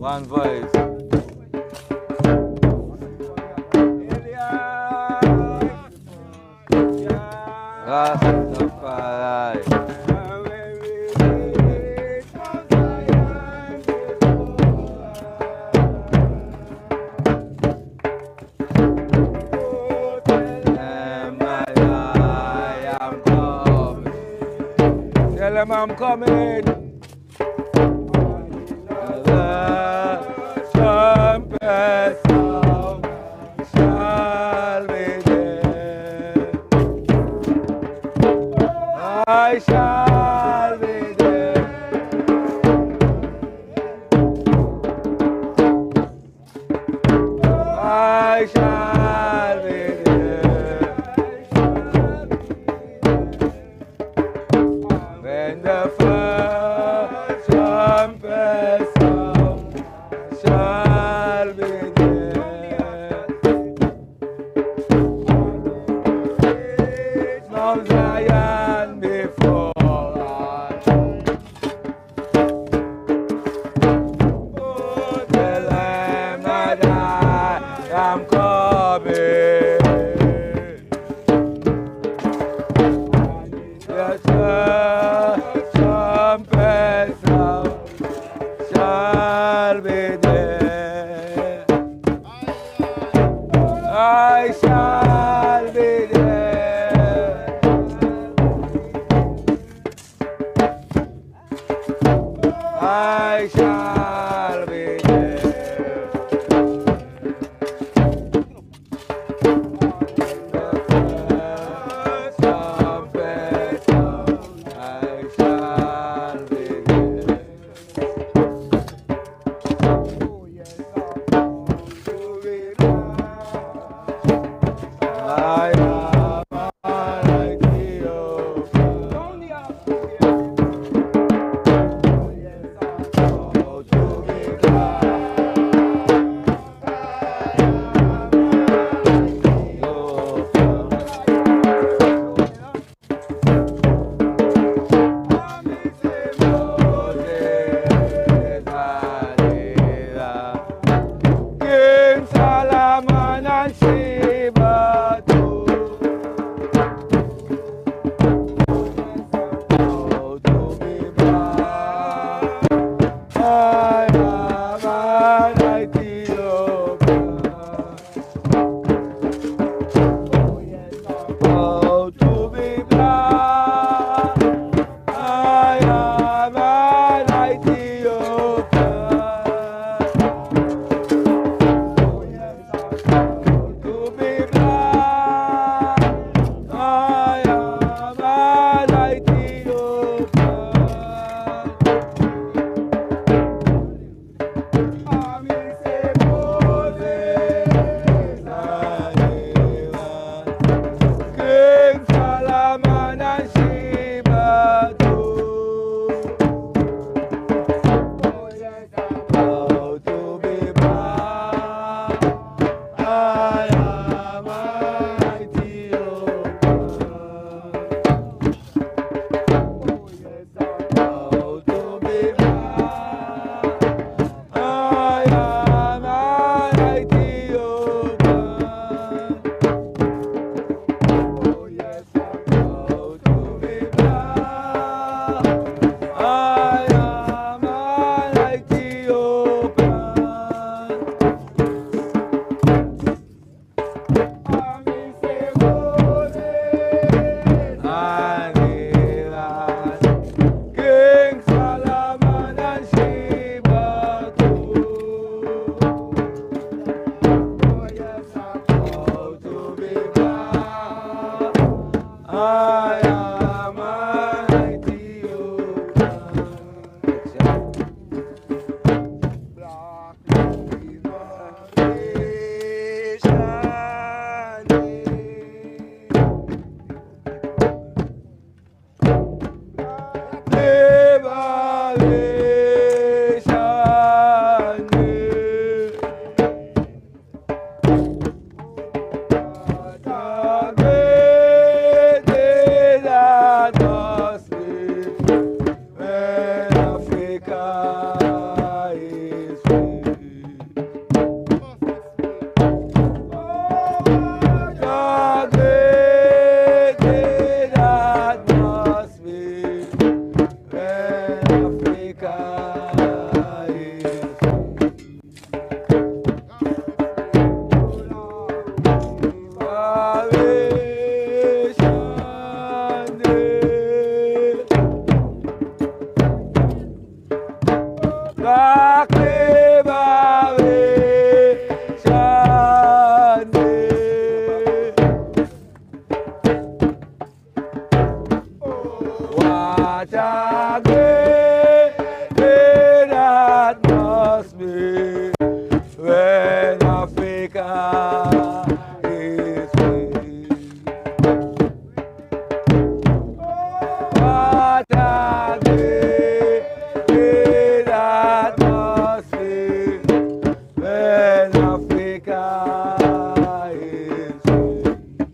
S6: One voice. Rastafari.
S5: Tell them I'm coming. The trumpet sound shall be there. I shall be there. I shall be there. When the first trumpet sound shall be there. Mount Zion before us. Oh, tell them that I am coming. Yes, trumpet sound shall be there. I shall be there. I shall be there. The first trumpet sound, I shall be there. Oh, yes, I am like you. Oh, to What a great that must be when Africa is free. What a great that must be when Africa is free.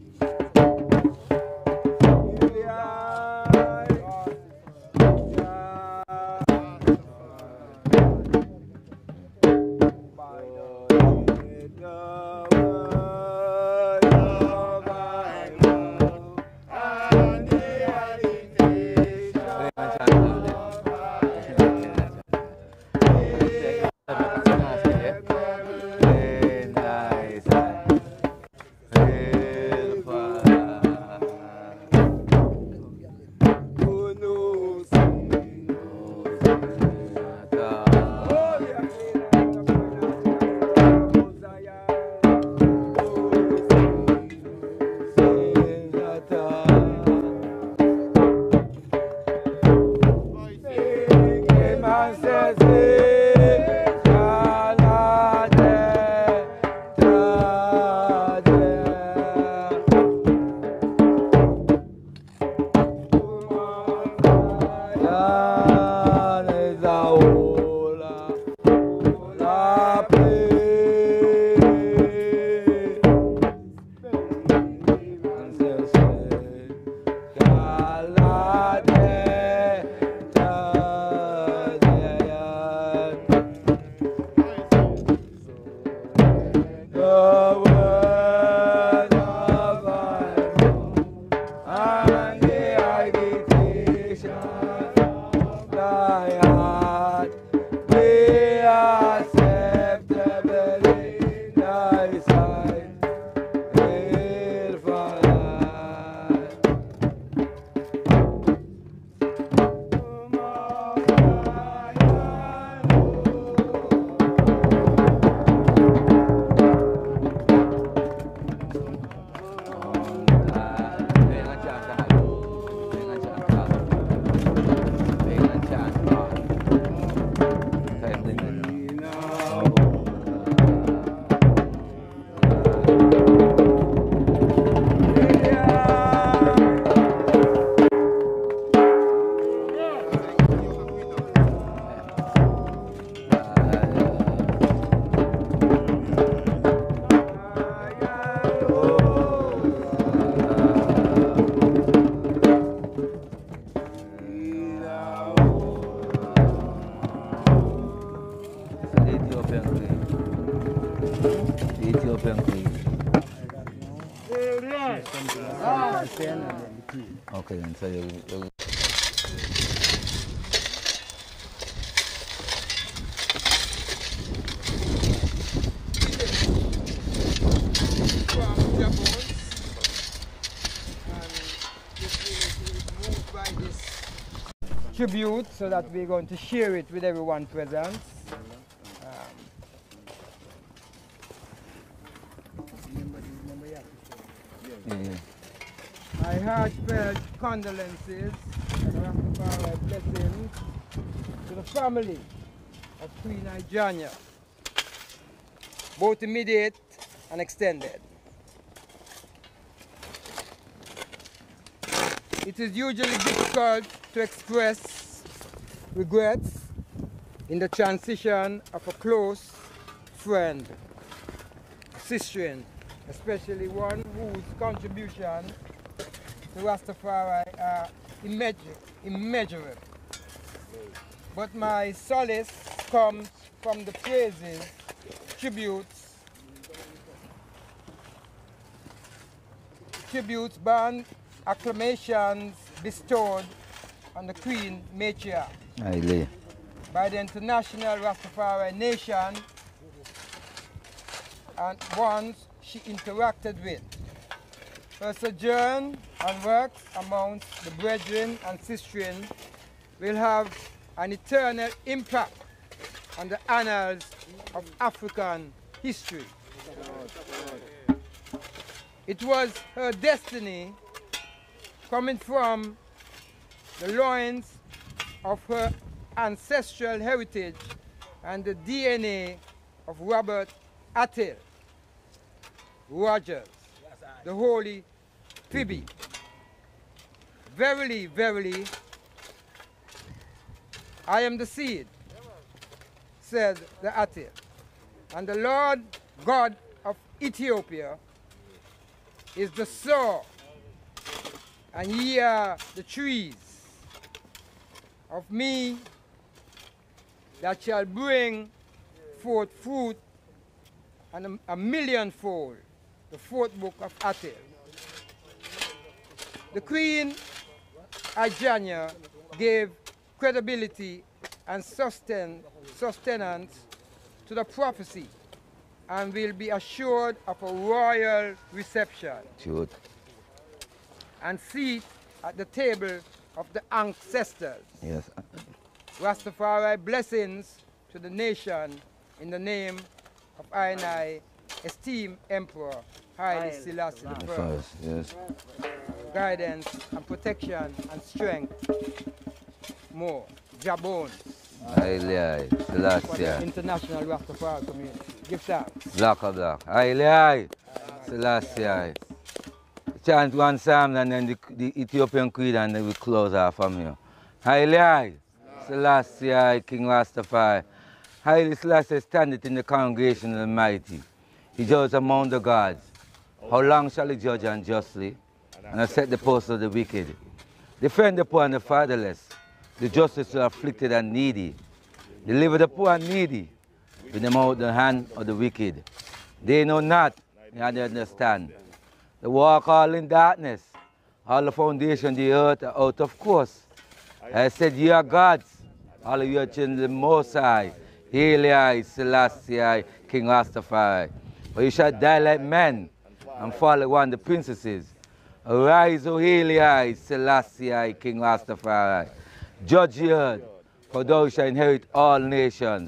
S6: Okay, and so you
S5: tribute, so that we're going to share it with everyone present. My heartfelt condolences and Rastafari blessings to the family of Queen Ijanya, both immediate and extended. It is usually difficult to express regrets in the transition of a close friend, sister, especially one whose contribution to Rastafari are immeasurable. But my solace comes from the praises, tributes, band acclamations bestowed on the Queen Matriarch by the International Rastafari Nation and ones she interacted with. Her sojourn and works amongst the brethren and sistren will have an eternal impact on the annals of African history. It was her destiny coming from the loins of her ancestral heritage and the DNA of Robert Attil Rogers, the Holy Phoebe. Verily, verily, I am the seed, said the Attil, and the Lord God of Ethiopia is the sower, and ye are the trees of me that shall bring forth fruit and a millionfold, the fourth book of Attil. The Queen Ajanya gave credibility and sustenance to the prophecy and will be assured of a royal reception and seat at the table of the ancestors.
S6: Yes.
S5: Rastafari blessings to the nation in the name of I esteemed Emperor Haile Selassie I.
S6: Yes.
S5: Guidance and protection and strength more. Jabon.
S6: Haile Selassie.
S5: For the international Rastafari community. Give thanks.
S6: Black or black. Haile Selassie. Chant one psalm and then the Ethiopian Creed and then we close off from here. Haile Selassie, King Rastafari. Haile Selassie standeth in the congregation of the mighty. He judges among the gods. How long shall he judge unjustly? And I set the post of the wicked. Defend the poor and the fatherless. The justice to the afflicted and needy. Deliver the poor and needy. Bring them out of the hand of the wicked. They know not, and they understand. They walk all in darkness. All the foundation of the earth are out of course. I said, ye are gods. All of you are children of the Most High. Haile Selassie, King Rastafari. But you shall die like men and fall like one of the princesses. Arise, O Haile Selassie, King Rastafari. Judge the earth, for thou shalt inherit all nations.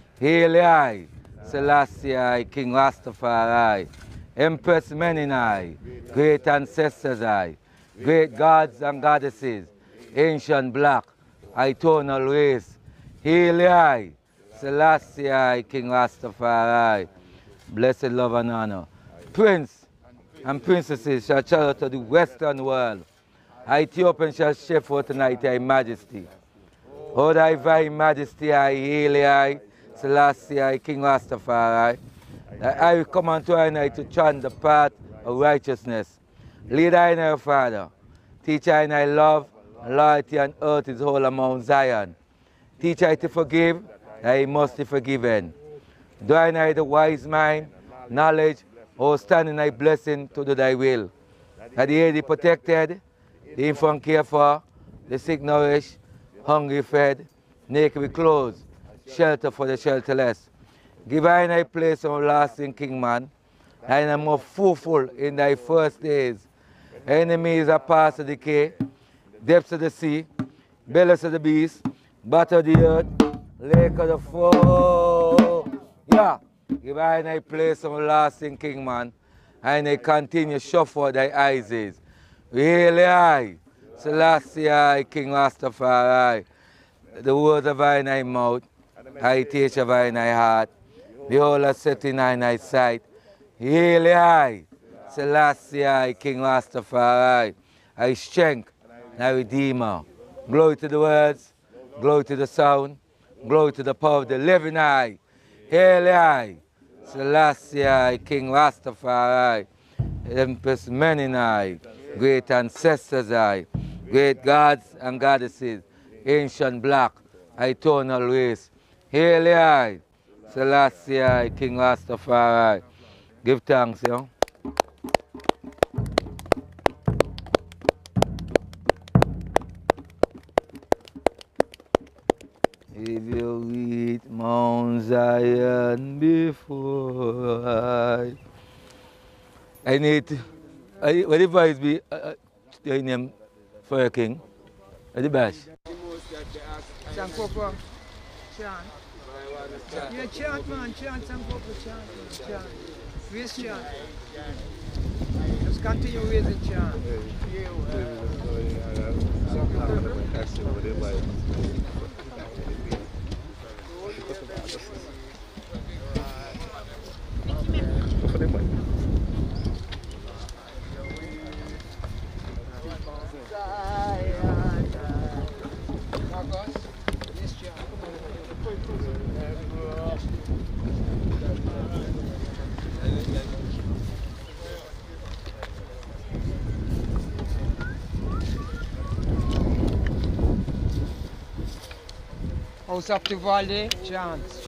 S6: Haile Selassie, King Rastafari. Empress Meninai, great ancestors I, great gods and goddesses, ancient black, eternal race. Haile Selassie, King Rastafari. Blessed love and honor. Prince and princesses shall travel to the western world. Ethiopian shall share forth tonight thy majesty. O thy very majesty, I Haile Selassie, King Rastafari. I will come unto I night to chant the path of righteousness. Lead I in our Father. Teach I in thy love, loyalty, and earth is whole among Zion. Teach I to forgive, that he must be forgiven. Do I in the wise mind, knowledge, or stand in thy blessing to do thy will. That the aged protected, the infant cared for, the sick nourished, hungry fed, naked with clothes, shelter for the shelterless. Give I in thy place, O lasting King man, I am more fruitful in thy first days. Enemies are past the decay, depths of the sea, bellies of the beast, batter of the earth, lake of the foe. Yeah. Give I in thy place, O lasting King man, and I continue show for thy eyes. Haile Selassie, King Rastafari. The words of I in thy mouth, I teach of I in thy heart. Behold, I set in thy sight. Haile Selassie, King Rastafari. I strength, thy Redeemer. Glory to the words, glory to the sound, glory to the power of the living eye. Haile Selassie, King Rastafari. Empress Meninai, great ancestors I, great gods and goddesses, ancient black, eternal race. Haile Selassie, King Rastafari. Give thanks, yo. If you reach Mount Zion before I need to, what the voice be, your name for your king? What the bash?
S5: Sankofa, Sean. Yeah, chant, man. Chant some couple chant. Chant. Raise chant. Just continue raising chant. House of the Valley, chant.